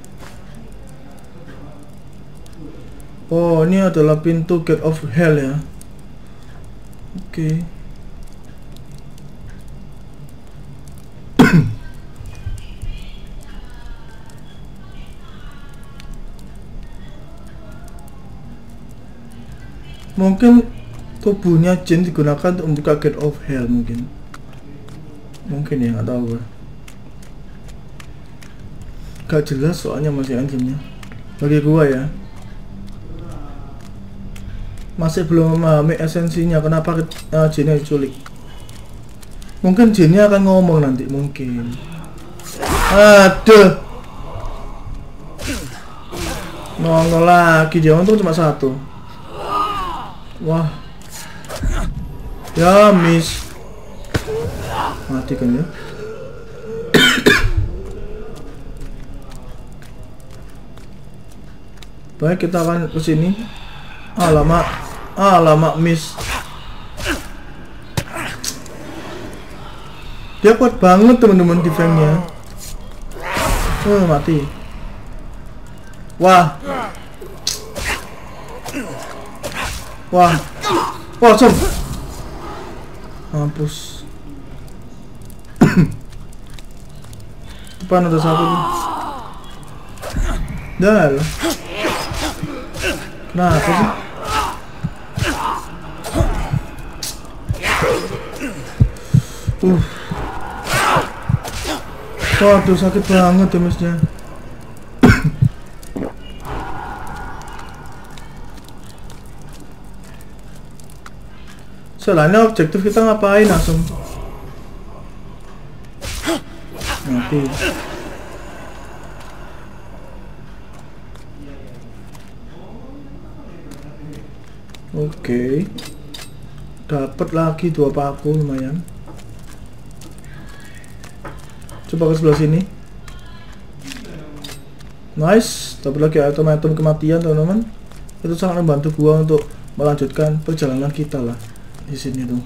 Oh, ini adalah pintu Gate of Hell ya. Oke. Okay. Mungkin tubuhnya Jin digunakan untuk membuka Gate of Hell mungkin. Mungkin ya, nggak tahu gue. Gak jelas soalnya masih anjingnya. Bagi gua ya. Masih belum memahami esensinya kenapa uh, jinnya diculik. Mungkin jinnya akan ngomong nanti, mungkin. Aduh. Nongol lagi, jangan tuh cuma satu. Wah. Ya, miss. Mati kan ya. Baik, kita akan ke sini. Alamak, alamak miss. Dia kuat banget teman-teman defense-nya. Oh, mati. Wah. Wah. Wah, som. Mampus. Depan ada satu nih. Dah lah. Kenapa sih? Uh. Waduh, sakit banget ya mesnya. Selainnya objektif kita ngapain langsung? Mati. Oke, dapat lagi dua paku, lumayan. Coba ke sebelah sini. Nice, dapat lagi item-item kematian teman-teman. Itu sangat membantu gua untuk melanjutkan perjalanan kita lah di sini tuh.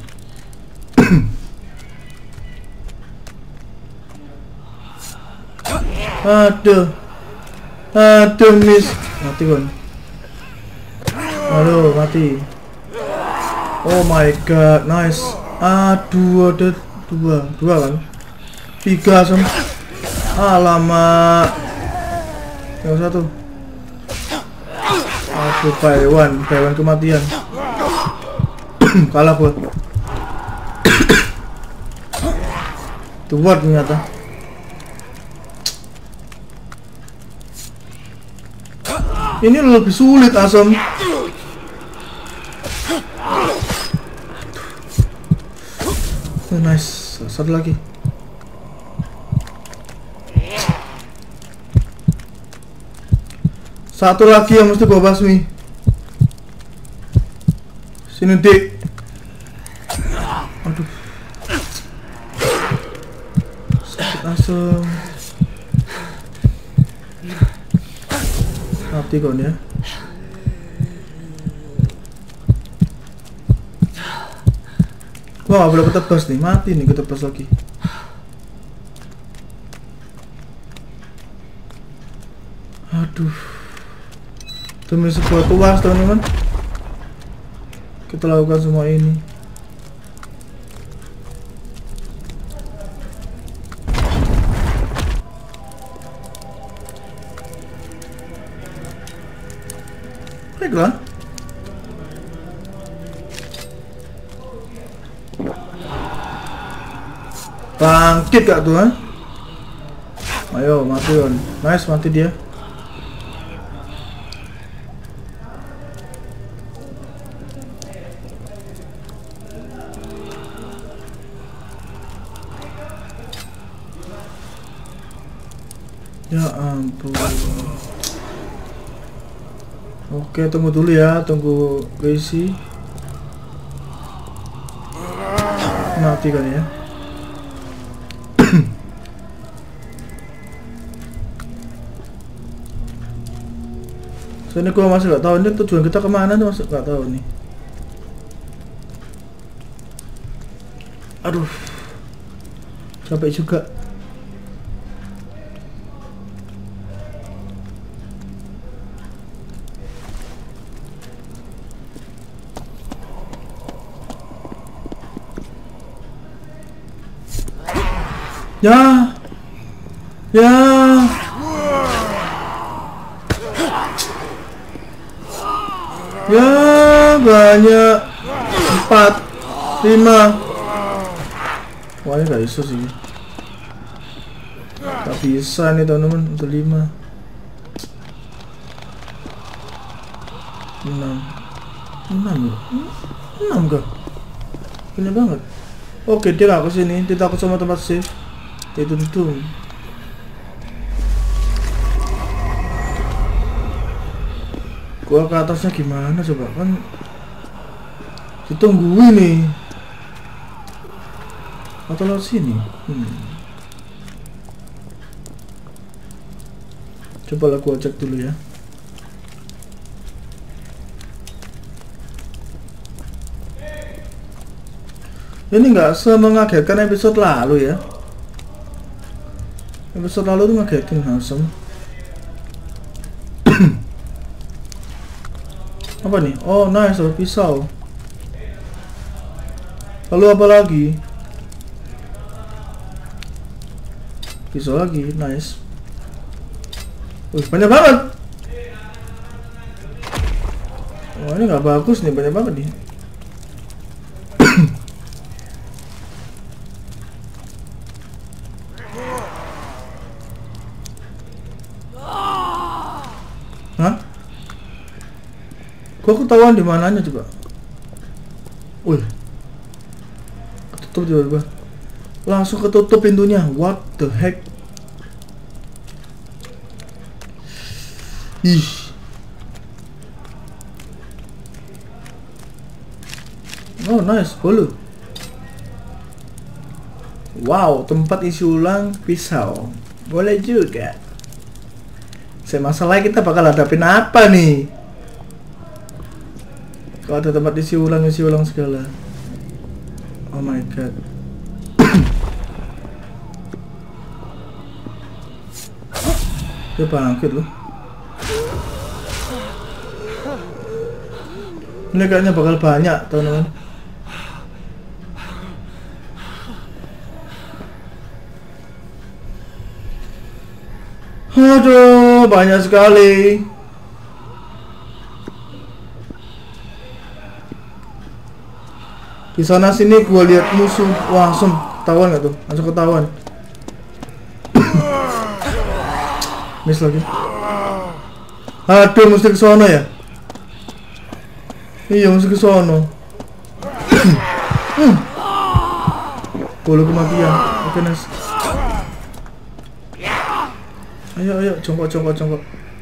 Aduh, aduh miss, mati kan? Aduh, mati. Oh my god, nice. Aduh, ada dua, dua kan? Tiga sama. Alamak. Yang satu. Aduh, Taiwan, Taiwan kematian. Kalah gua. Dua ternyata. Ini lebih sulit asam. Oh, nice, satu lagi. Satu lagi yang mesti gua basmi. Sini dik. Aduh. Sakit asam. Mati kon ya. Wah, belum ketebas nih, mati nih, ketebas lagi. Aduh. Demi sebuah tuas teman-teman, kita lakukan semua ini. Baiklah. Bangkit gak tuh, ha? Ayo, mati on. Nice, mati dia. Ya ampun. Oke, tunggu dulu ya, tunggu Casey. Mati kan ya. So, ini gua masih nggak tahu ini tujuan kita kemana tuh, masih nggak tahu nih. Aduh, capek juga. Ya, ya. Ya, banyak. Empat, lima. Wah, ini gak iso sih. Gak bisa nih teman-teman. Untuk lima enam enam loh. enam kah? Banyak banget. Oke, dia gak kesini. Dia takut sama tempat save. Itu tuh. Gua ke atasnya gimana coba? Kan ditungguin nih. Atau lewat sini? Hmm. Coba lah gua cek dulu ya. Ini nggak semengagetkan episode lalu ya. Episode lalu tuh ngagetin langsung. Apa nih? Oh nice, oh, pisau. Lalu apa lagi? Pisau lagi, nice. Wih, banyak banget. Wah, ini nggak bagus nih, banyak banget nih. Hah? Gua ketahuan di mananya coba. Wih, ketutup tiba-tiba. Langsung ketutup pintunya. What the heck? Ih. Oh nice, boleh. Wow, tempat isi ulang pisau. Boleh juga. Saya masalahnya kita bakal hadapin apa nih? Kalau ada tempat isi ulang, isi ulang segala. Oh my god. Dia bangkit loh. Ini kayaknya bakal banyak teman-teman. Aduh, banyak sekali. Di sana sini gua lihat musuh, wah, langsung ketahuan gak tuh? Langsung ketahuan. Miss lagi. Aduh, mesti ke sono ya? Iya, mesti ke sono. Bolu kematian. Oke, nice. Ayo, ayo, congkok, congkok, congkok.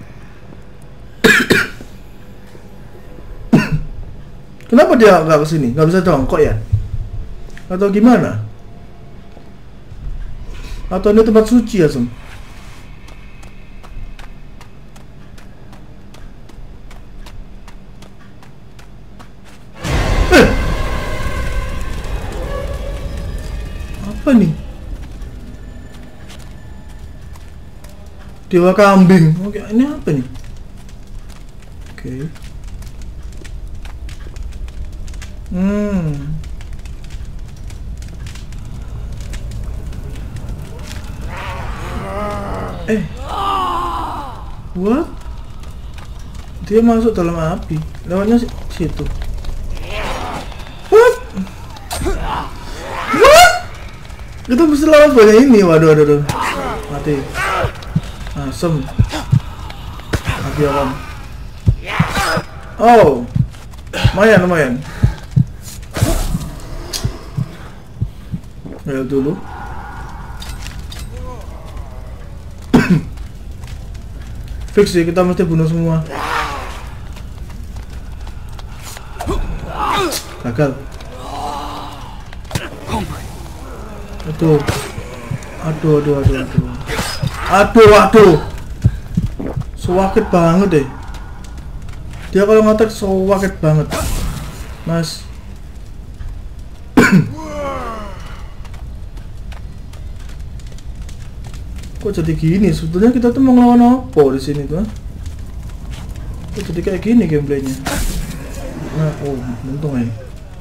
Kenapa dia nggak kesini? Nggak bisa congkok ya? Atau gimana? Atau ini tempat suci ya, Sem? Eh! Apa nih? Dewa kambing. Oke, ini apa nih? Oke. Hmm. Eh. What? Dia masuk dalam api. Lewatnya situ. What? What? Kita mesti lawan banyak ini. Waduh, waduh, waduh. Mati. Asem. Mati alam. Oh. Lumayan, lumayan. Ayo dulu. Fix sih, kita mesti bunuh semua. Gagal. Aduh. Aduh, aduh, aduh, aduh. Aduh, aduh. Sewakit banget deh. Dia kalau ngatak sewakit banget. Nice. Kok jadi gini? Sebetulnya kita tuh mau ngelawan apa di sini tuh? Kok jadi kayak gini gameplaynya? Nah, oh, untung aja.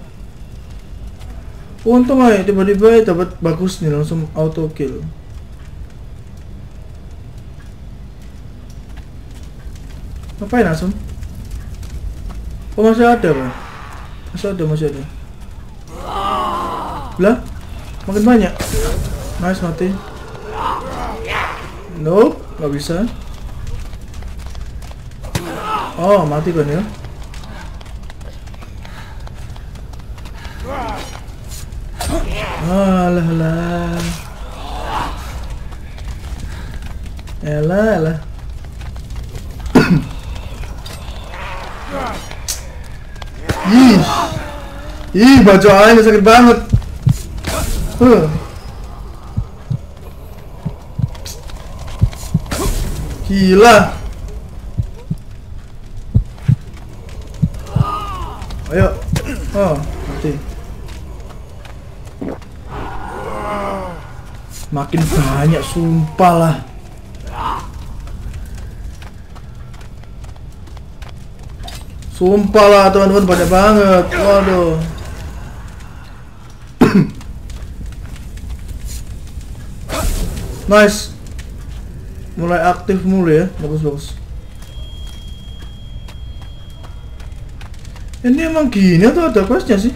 Untung aja tiba-tiba dapat bagus nih, langsung auto kill. Ngapain langsung? Oh, masih ada kan? Masih ada, masih ada. Lah, makin banyak. Nice, mati. Nope, nggak bisa. Oh, mati kan ya? Alah, alah. Elah, elah. Ih, ih, bacoannya sakit banget. Huh. Gila. Ayo. Oh, mati. Makin banyak, sumpah lah. Sumpah lah teman-teman, banyak banget. Waduh. Nice. Mulai aktif mulu ya. Bagus-bagus. Ini emang gini atau ada questnya sih?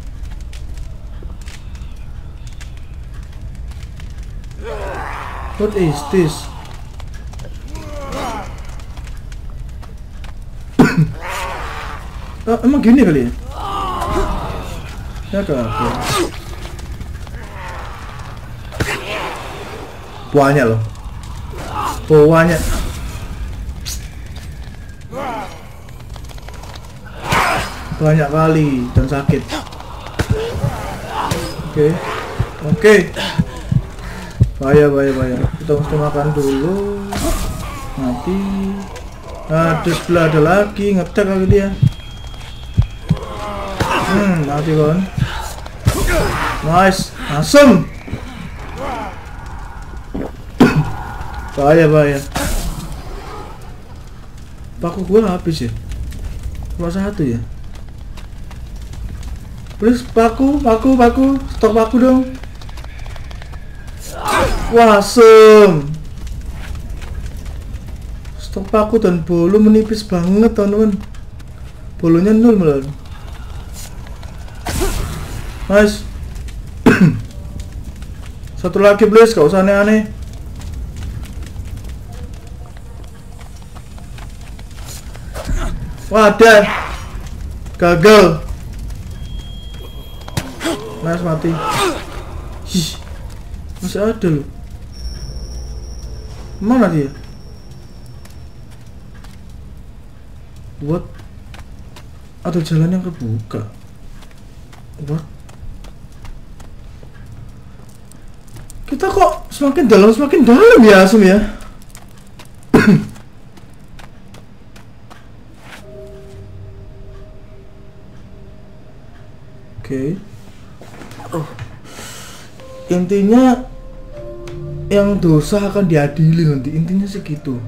What is this? Oh, emang gini kali ya? Ya kagak. Banyak loh. Banyak. Banyak kali dan sakit. Oke. Okay. Oke. Okay. Bahaya, bahaya, bahaya. Kita mesti makan dulu. Mati. Nah, di sebelah ada lagi, ngetek lagi dia. Hmm, mati kan. Nice, asem. Bahaya, bahaya. Paku gua habis ya. Cuma satu ya. Please, paku, paku, paku. Stok paku dong. Wah, asem. Stok paku dan bolu menipis banget teman-teman. Bolunya nol malah. Nice. Satu lagi please, gak usah aneh-aneh. Wadah. Gagal. Nice, mati. Hih. Masih ada loh. Mana dia? What? Ada jalan yang kebuka. What? Kita kok semakin dalam semakin dalam ya, Asum ya. Oke. Okay. Oh. Intinya yang dosa akan diadili nanti, intinya sih gitu.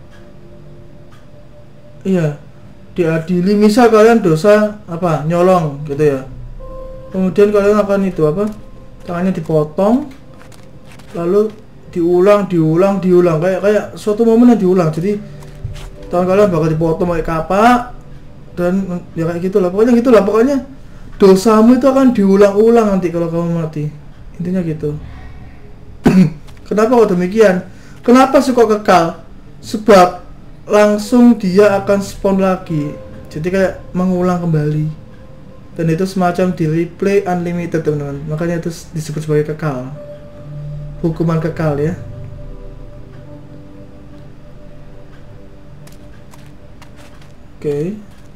Iya, diadili. Misal kalian dosa apa, nyolong gitu ya, kemudian kalian akan itu apa, tangannya dipotong, lalu diulang, diulang, diulang, kayak kayak suatu momen yang diulang. Jadi tangan kalian bakal dipotong pakai kapak dan ya kayak gitulah, pokoknya gitulah, pokoknya dosamu itu akan diulang-ulang nanti kalau kamu mati. Intinya gitu. Kenapa kok demikian? Kenapa sih kok kekal? Sebab langsung dia akan spawn lagi. Jadi kayak mengulang kembali. Dan itu semacam di replay unlimited teman-teman. Makanya itu disebut sebagai kekal. Hukuman kekal ya. Oke. Okay.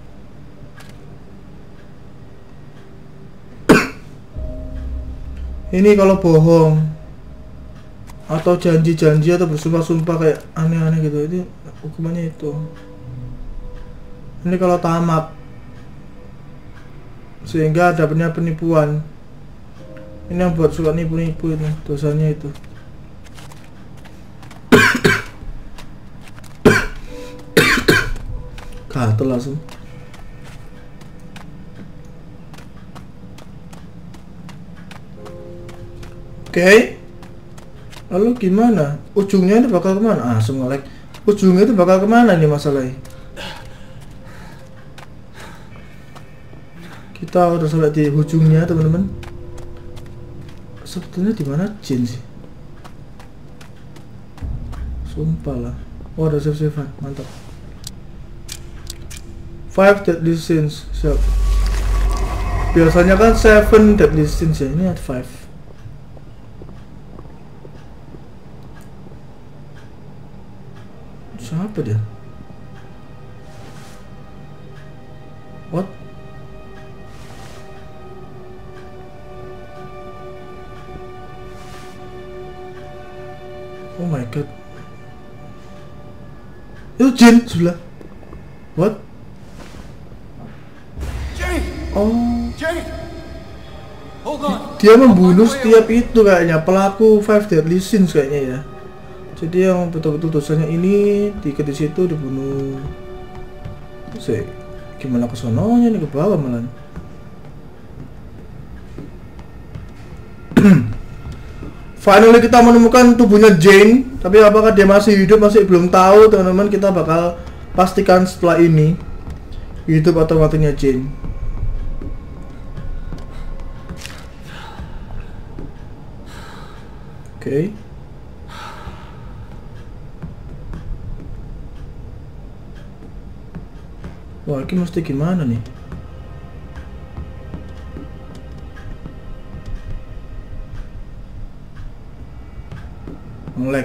Ini kalau bohong atau janji-janji atau bersumpah-sumpah kayak aneh-aneh gitu, itu hukumannya itu. Ini kalau tamak sehingga ada penipuan, ini yang buat suka nipu-nipu itu dosanya itu. Gatel langsung. Oke, okay. Lalu gimana? Ujungnya itu bakal kemana? Ah, semua like. Ujungnya itu bakal kemana nih masalahnya? Kita udah sampai di ujungnya teman-teman. Sebetulnya di mana Jin sih? Sumpah lah. Oh, ada save-savean, mantap. Five deadly sins, siap. Biasanya kan seven deadly sins ya, ini ada five. Siapa dia? What? Oh my god. Itu Jin sebelah. What? Jane! Oh. Jane! Hold on. Dia membunuh setiap itu kayaknya, pelaku Five Deadly Sins kayaknya ya. Jadi yang betul-betul dosanya ini tiga di situ dibunuh. Sih, gimana kesononya nih, ke bawah malah. Finally kita menemukan tubuhnya Jane, tapi apakah dia masih hidup masih belum tahu teman-teman. Kita bakal pastikan setelah ini hidup atau matinya Jane. Oke. Okay. Wah, ini mesti gimana nih? Nge-lag.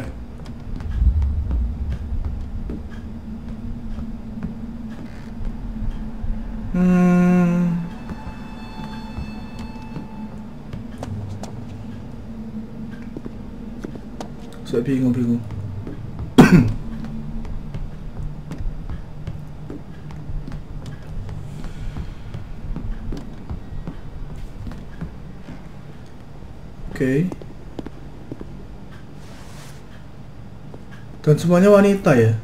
Hmm. Saya bingung-bingung. Oke. Okay. Dan semuanya wanita ya?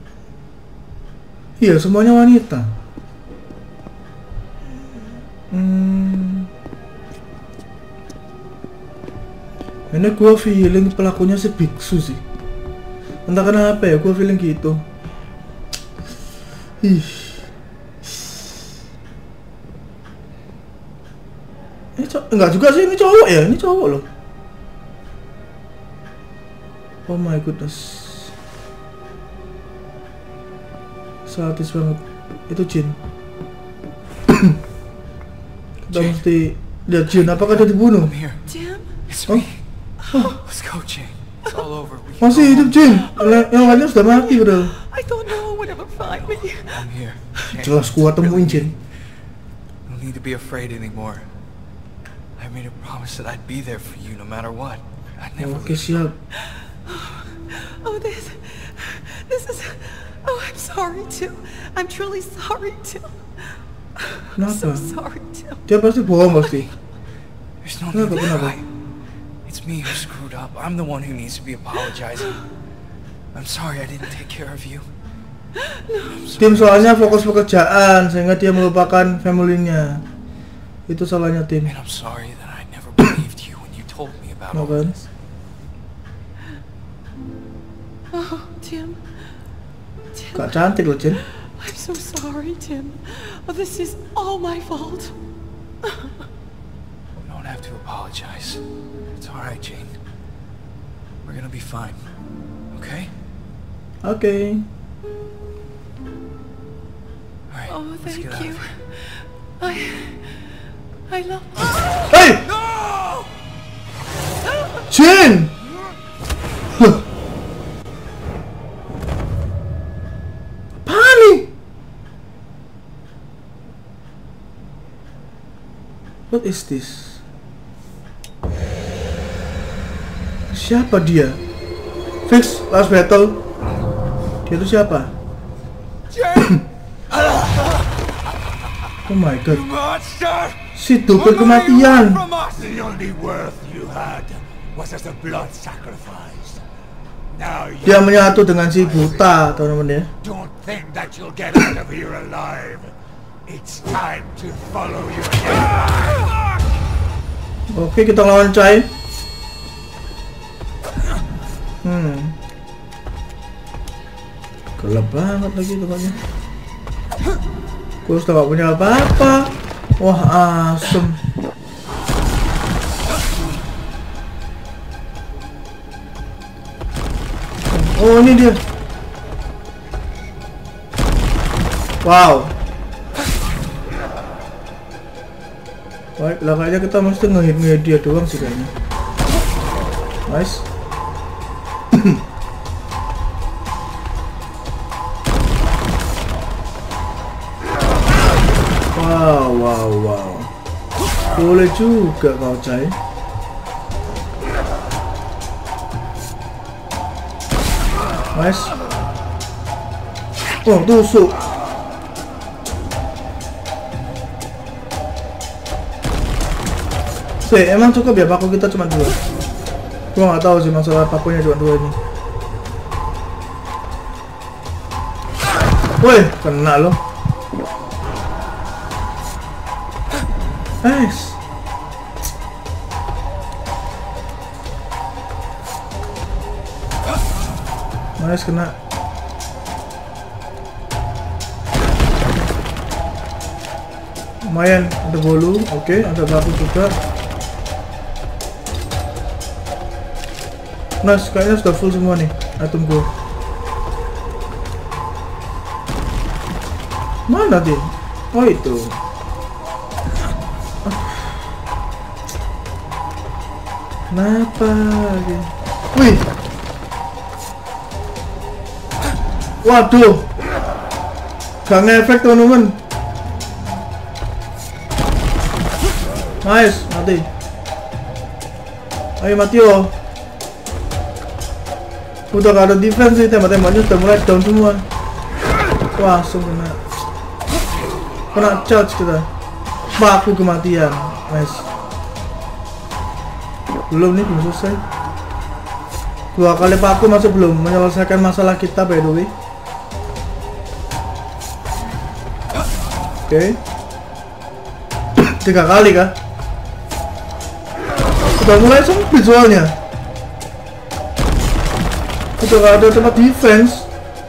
Iya, semuanya wanita. Hmm. Ini gua feeling pelakunya si biksu sih. Entah kenapa ya, gua feeling gitu. Ih. Ini cowok, enggak juga sih, ini cowok ya, ini cowok loh. Oh my goodness. Sadis banget. Itu Jin. Kita Jin. mesti lihat Jin, apakah dia dibunuh? I'm here. Jim? It's Oh. me. Let's go, Jane. It's all over. We can Masih go hidup home. Jin. Yang yang lainnya sudah mati bro. I thought no one would ever find me. I'm here. Jane, Jelas gua temuin Jin. no need to be afraid anymore. I made a promise that I'd be there for you no matter what. I'd never Oke, leave you. siap. Oh, this... This is... Oh, I'm sorry, too. I'm truly sorry, too. I'm so Kenapa? sorry, too. Dia pasti bohong pasti. There's no Kenapa, need to kenapa? cry. It's me who screwed up. I'm the one who needs to be apologizing. I'm sorry I didn't take care of you. I'm Tim sorry. soalnya fokus pekerjaan sehingga dia melupakan family-nya. Itu salahnya tim. And I'm sorry that I never believed you when you told me about all Kenapa? this. Oh, Tim. Tim. Gak cantik loh Jin. I'm so sorry, Tim. Oh, this is all my fault. You don't have to apologize. It's alright, Jane. We're gonna be fine. Okay? Oke. Alright, Oh, let's thank get out you. of here. I... I love... Hei! Jin! Loh. Apaan nih? What is this? Siapa dia? Fix last battle. Dia itu siapa? Oh my god. Monster! Si dukun kematian. The only worth you had was as a blood sacrifice. Now you Dia menyatu dengan si buta, teman-teman ya. don't think that you'll get out of here alive. It's time to follow your death. Oke, kita lawan Chai. Hmm. Gelap banget lagi tempatnya. Gue sudah gak punya apa-apa. Wah, asem. Oh, ini dia. Wow. Baik, lah kayaknya kita mesti ngehit ngehit dia doang sih kayaknya. Nice. Wow, wow, wow. Boleh juga kau cai. Nice. Oh, tusuk. Sih, emang cukup ya paku kita cuma dua. Gua nggak tahu sih masalah pakunya cuma dua ini. Woi, kena loh. Nice. Nice, kena. Lumayan, ada bolu. Oke, okay, ada batu juga. Nice, kayaknya sudah full semua nih item gue. Mana dia? Oh itu. Kenapa lagi? Wih. Waduh. Gak ngefek teman-teman. Nice, mati. Ayo mati oh. Udah gak ada defense sih, tembak-tembaknya udah mulai down semua. Wah, langsung kena. Kena charge kita. Paku kematian. Nice. Belum nih, belum selesai. Dua kali paku masih belum menyelesaikan masalah kita by the way. Oke. Okay. Tiga kali kah? Udah mulai sempit soalnya. Udah gak ada tempat defense.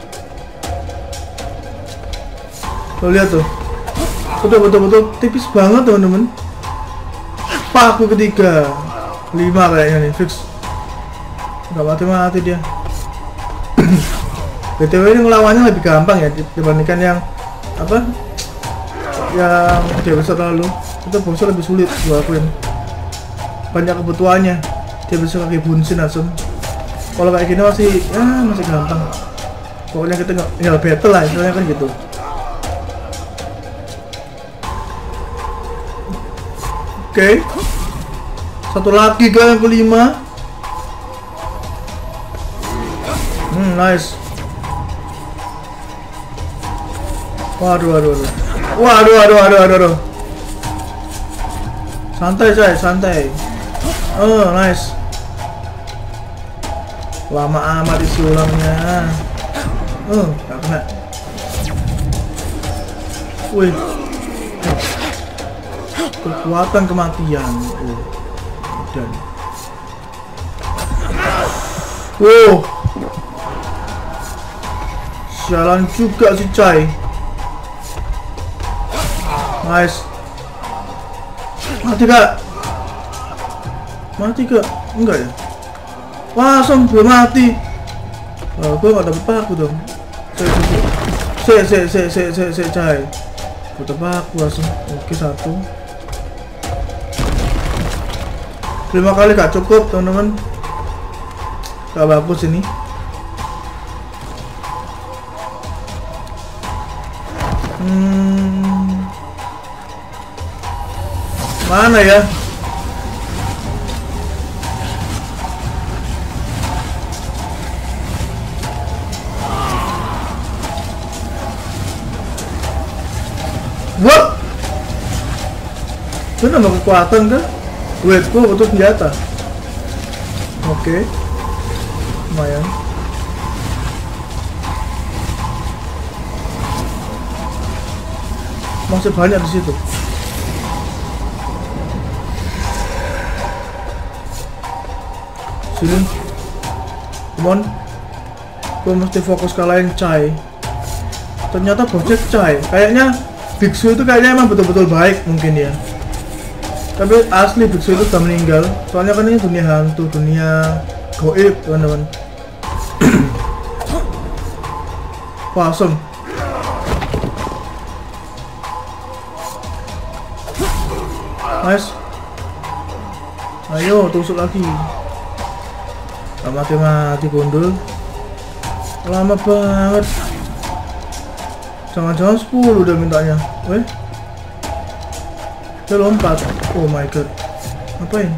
Tuh lihat tuh. Udah betul-betul tipis banget teman-teman. Paku ketiga. Lima kayaknya nih, fix. Gak mati-mati dia. B T W ini ngelawannya lebih gampang ya dibandingkan yang apa? Yang dia besar lalu. Itu bosnya lebih sulit gua akuin. Banyak kebutuhannya. Dia bisa kaki bunsin langsung. Kalau kayak gini masih ya masih gampang. Pokoknya kita nggak tinggal battle lah, istilahnya kan gitu. Oke. Okay. Satu lagi kan yang kelima. Hmm, nice. Waduh, waduh, waduh. Waduh, waduh, waduh, waduh, waduh. Santai, coy, santai. Oh, nice. Lama amat isi ulangnya. Oh, gak kena. Wih. Kekuatan kematian. Oh. Dan. Wow. Jalan juga si Cai. Nice. Mati gak? Mati gak? Enggak ya? Wah, langsung belum mati. Oh, gue gak dapet paku dong. Se, se, se, se, se, se, Cai. Dapet paku langsung. Oke, satu. Lima kali gak cukup, teman-teman. Gak bagus ini. Hmm. Mana ya? What? Itu nambah kekuatan kan? Wait, gua butuh senjata. Oke. Okay. Lumayan. Masih banyak di situ. Sini. Come on. Gua mesti fokus kalahin Cai. Ternyata bosnya Cai. Kayaknya Biksu itu kayaknya emang betul-betul baik mungkin ya. Tapi asli Biksu itu sudah meninggal. Soalnya kan ini dunia hantu, dunia goib teman-teman. Pasem. Nice. Ayo tusuk lagi. Mati-mati gundul. Lama banget. Jangan-jangan sepuluh udah mintanya. Weh. Dia lompat. Oh my god. Ngapain?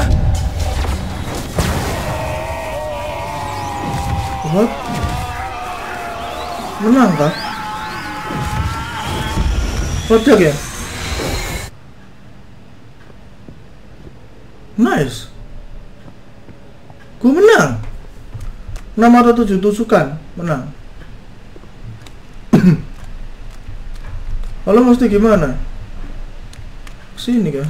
What? Menang kah? Kocak ya? Nice. Gue menang. enam atau tujuh tusukan menang. Lalu mesti gimana? Sini kah?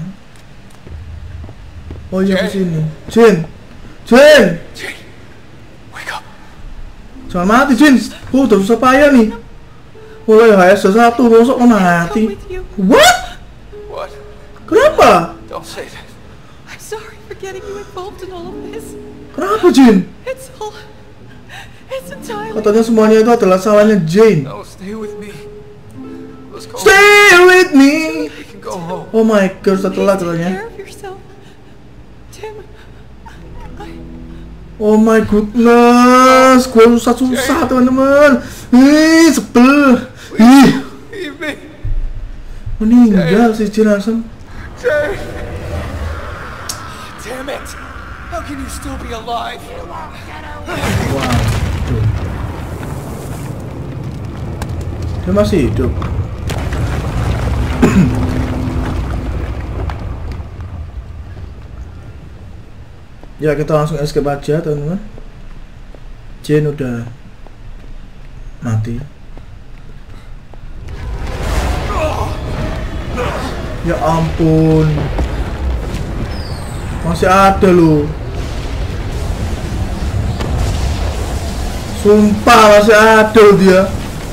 Oh iya kesini. Jin, Jin, Wake up. jangan mati Jin. Oh udah susah payah nih. Mulai H S satu bosok mau mati. With you. What? What? Kenapa? Don't say that. I'm sorry for getting you involved in all of this. Kenapa Jin? It's all... It's entirely... Katanya semuanya itu adalah salahnya Jane. No, stay with me. Let's go. Stay with me. We can go home. Oh my god, setelah Take katanya. care of yourself. Tim, I... Oh my goodness, gue susah-susah teman-teman. Ih, sebel. Ih, Leave me. meninggal si Jin langsung. Jane. Damn it. How can you still be alive? Wow, tuh. Dia masih hidup. Ya kita langsung escape aja teman-teman. Jane udah mati. Ya ampun, masih ada loh. Sumpah masih ada loh dia.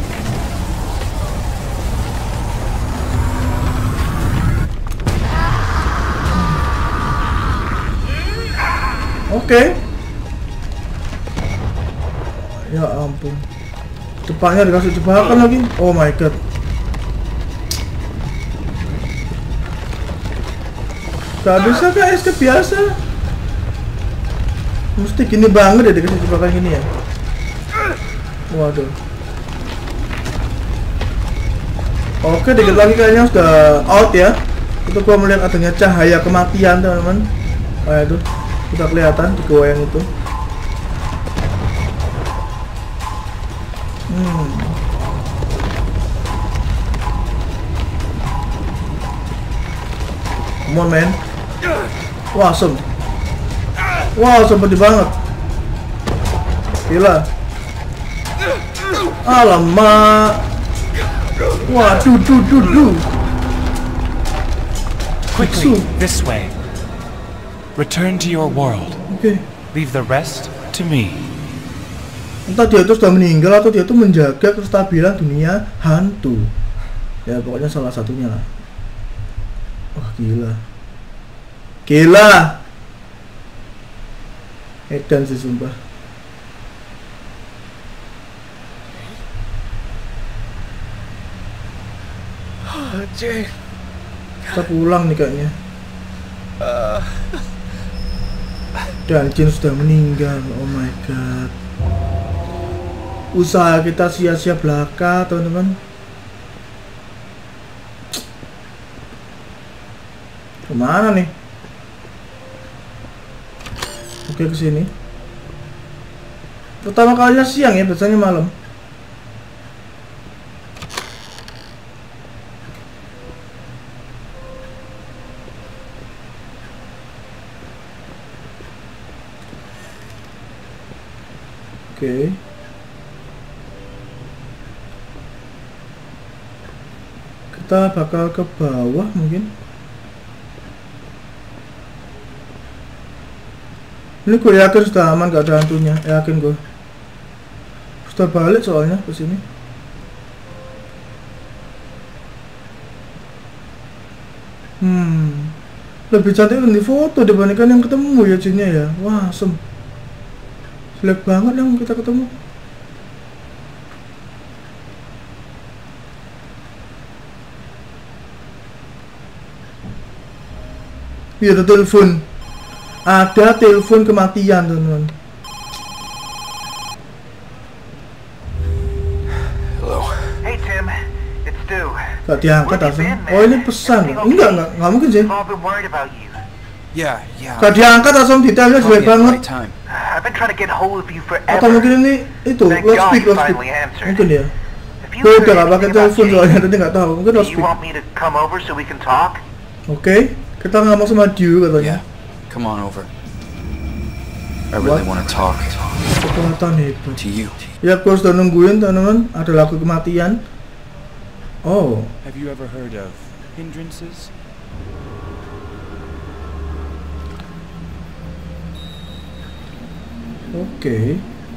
Oke. Ya ampun. Depannya dikasih jebakan lagi. Oh my god. Gak bisa kah escape biasa? Mesti gini banget ya dikasih jebakan gini ya. Waduh. Oke, dikit lagi kayaknya sudah out ya. Itu gua melihat adanya cahaya kematian teman-teman. Kayak itu sudah kelihatan di gua yang itu. Hmm. Come on man. Wah, awesome. Wah, awesome banget. Gila. Alamak. Wah, du du du du. Quickly, Biksu. this way. Return to your world. Oke. Leave the rest to me. Entah dia itu sudah meninggal atau dia itu menjaga kestabilan dunia hantu. Ya pokoknya salah satunya lah. Wah gila. Gila. Edan sih sumpah. Jane. Kita pulang nih kayaknya. Dan Jin sudah meninggal. Oh my god. Usaha kita sia-sia belaka teman-teman. Kemana nih? Oke kesini. Pertama kalinya siang ya, biasanya malam. Oke. Kita bakal ke bawah mungkin. Ini gue yakin sudah aman, gak ada hantunya, yakin gue. Sudah balik soalnya ke sini. Hmm, lebih cantik di foto dibandingkan yang ketemu ya jinnya ya. Wah, sem. Jelek banget yang kita ketemu. Iya, ada telepon. Ada telepon kematian, teman-teman. Hello. Hey Tim, it's Stu. Gak diangkat langsung. Oh, ini pesan. Enggak, enggak, enggak mungkin sih. We've all been worried about you. Yeah, yeah. Gak diangkat langsung, detailnya jelek banget. Time. I've been trying to get hold of you forever. Atau mungkin ini itu Thank low God speed, you low speed. finally answered. Mungkin ya. If you Gue heard udah gak pakai anything about telepon Jake, soalnya, tadi nggak tahu. Mungkin low do you speed. want me to come over so we can talk? Oke, kita ngomong sama Dew katanya. Yeah. Come on over. I really want to talk Kekuatan hebat. to you. Ya, gue sudah nungguin, teman-teman. Ada lagu kematian. Oh, Have you ever heard of hindrances? oke.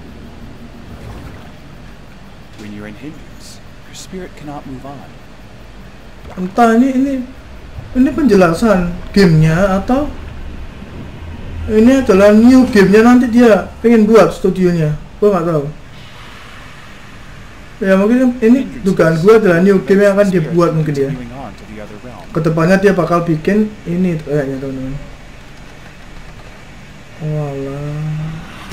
When you're in hindrance, your spirit cannot move on. Entah ini ini ini penjelasan gamenya atau ini adalah new gamenya, nanti dia pengen buat studionya. Gue nggak tahu. Ya mungkin ini dugaan gue adalah new game yang akan dia buat mungkin ya. Continuing on to the other realm. Kedepannya dia bakal bikin ini kayaknya, teman-teman. Walah.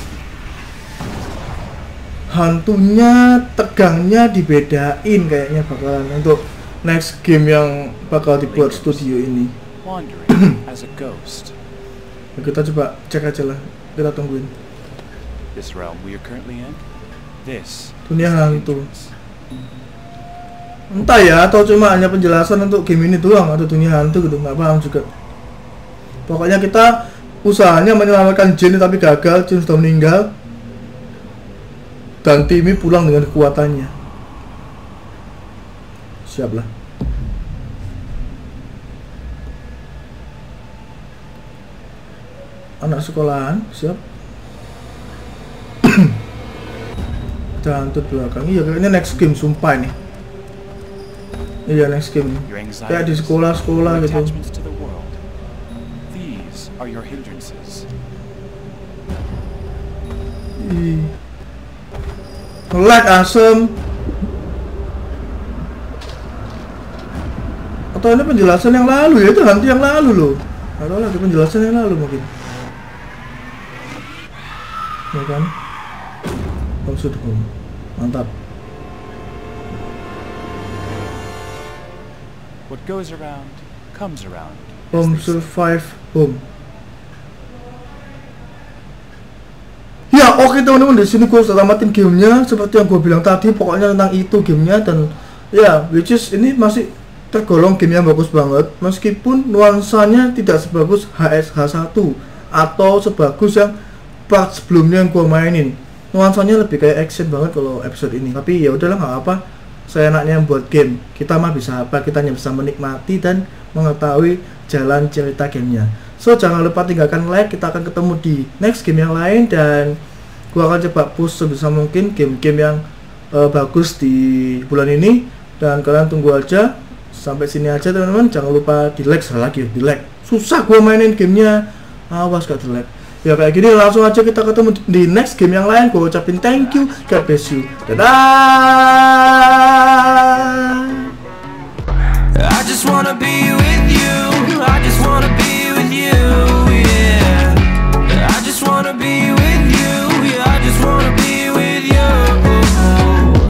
Hantunya, tegangnya dibedain kayaknya bakalan untuk next game yang bakal dibuat studio ini. Wandering as a ghost. Ya, kita coba cek aja lah, kita tungguin. This realm we are currently in. This Dunia is the hantu. hindrance. Entah ya, atau cuma hanya penjelasan untuk game ini doang atau dunia hantu gitu, nggak paham juga. Pokoknya kita usahanya menyelamatkan Jin tapi gagal, Jin sudah meninggal. Dan Timmy pulang dengan kekuatannya. Siaplah. Anak sekolahan, siap. Jangan belakang. Iya, kayaknya next game sumpah ini. Iya, next game. Your anxieties, Kayak di sekolah-sekolah your gitu. attachments to the world. These are your hindrances. Ih. Nge-lag asem. Atau ini penjelasan yang lalu ya, itu hantu yang lalu loh. Atau lagi penjelasan yang lalu mungkin. Ya kan? Maksudku. Mantap. What goes around comes around. as Home they say. survive home. Ya oke teman-teman, di sini gue sudah tamatin gamenya seperti yang gue bilang tadi, pokoknya tentang itu gamenya. Dan ya which is ini masih tergolong game yang bagus banget meskipun nuansanya tidak sebagus H S H satu atau sebagus yang part sebelumnya yang gue mainin. Nuansanya lebih kayak action banget kalau episode ini, tapi ya udahlah nggak apa, saya enaknya buat game, kita mah bisa apa, kita hanya bisa menikmati dan mengetahui jalan cerita gamenya. So jangan lupa tinggalkan like, kita akan ketemu di next game yang lain dan gua akan coba push sebisa mungkin game-game yang uh, bagus di bulan ini. Dan kalian tunggu aja, sampai sini aja teman-teman. Jangan lupa di like, sekali lagi di like, susah gua mainin gamenya, awas gak di like. Ya kayak gini, langsung aja kita ketemu di next game yang lain. Gua ucapin thank you, God bless you, dadah. I just wanna be with you. I just wanna be with you.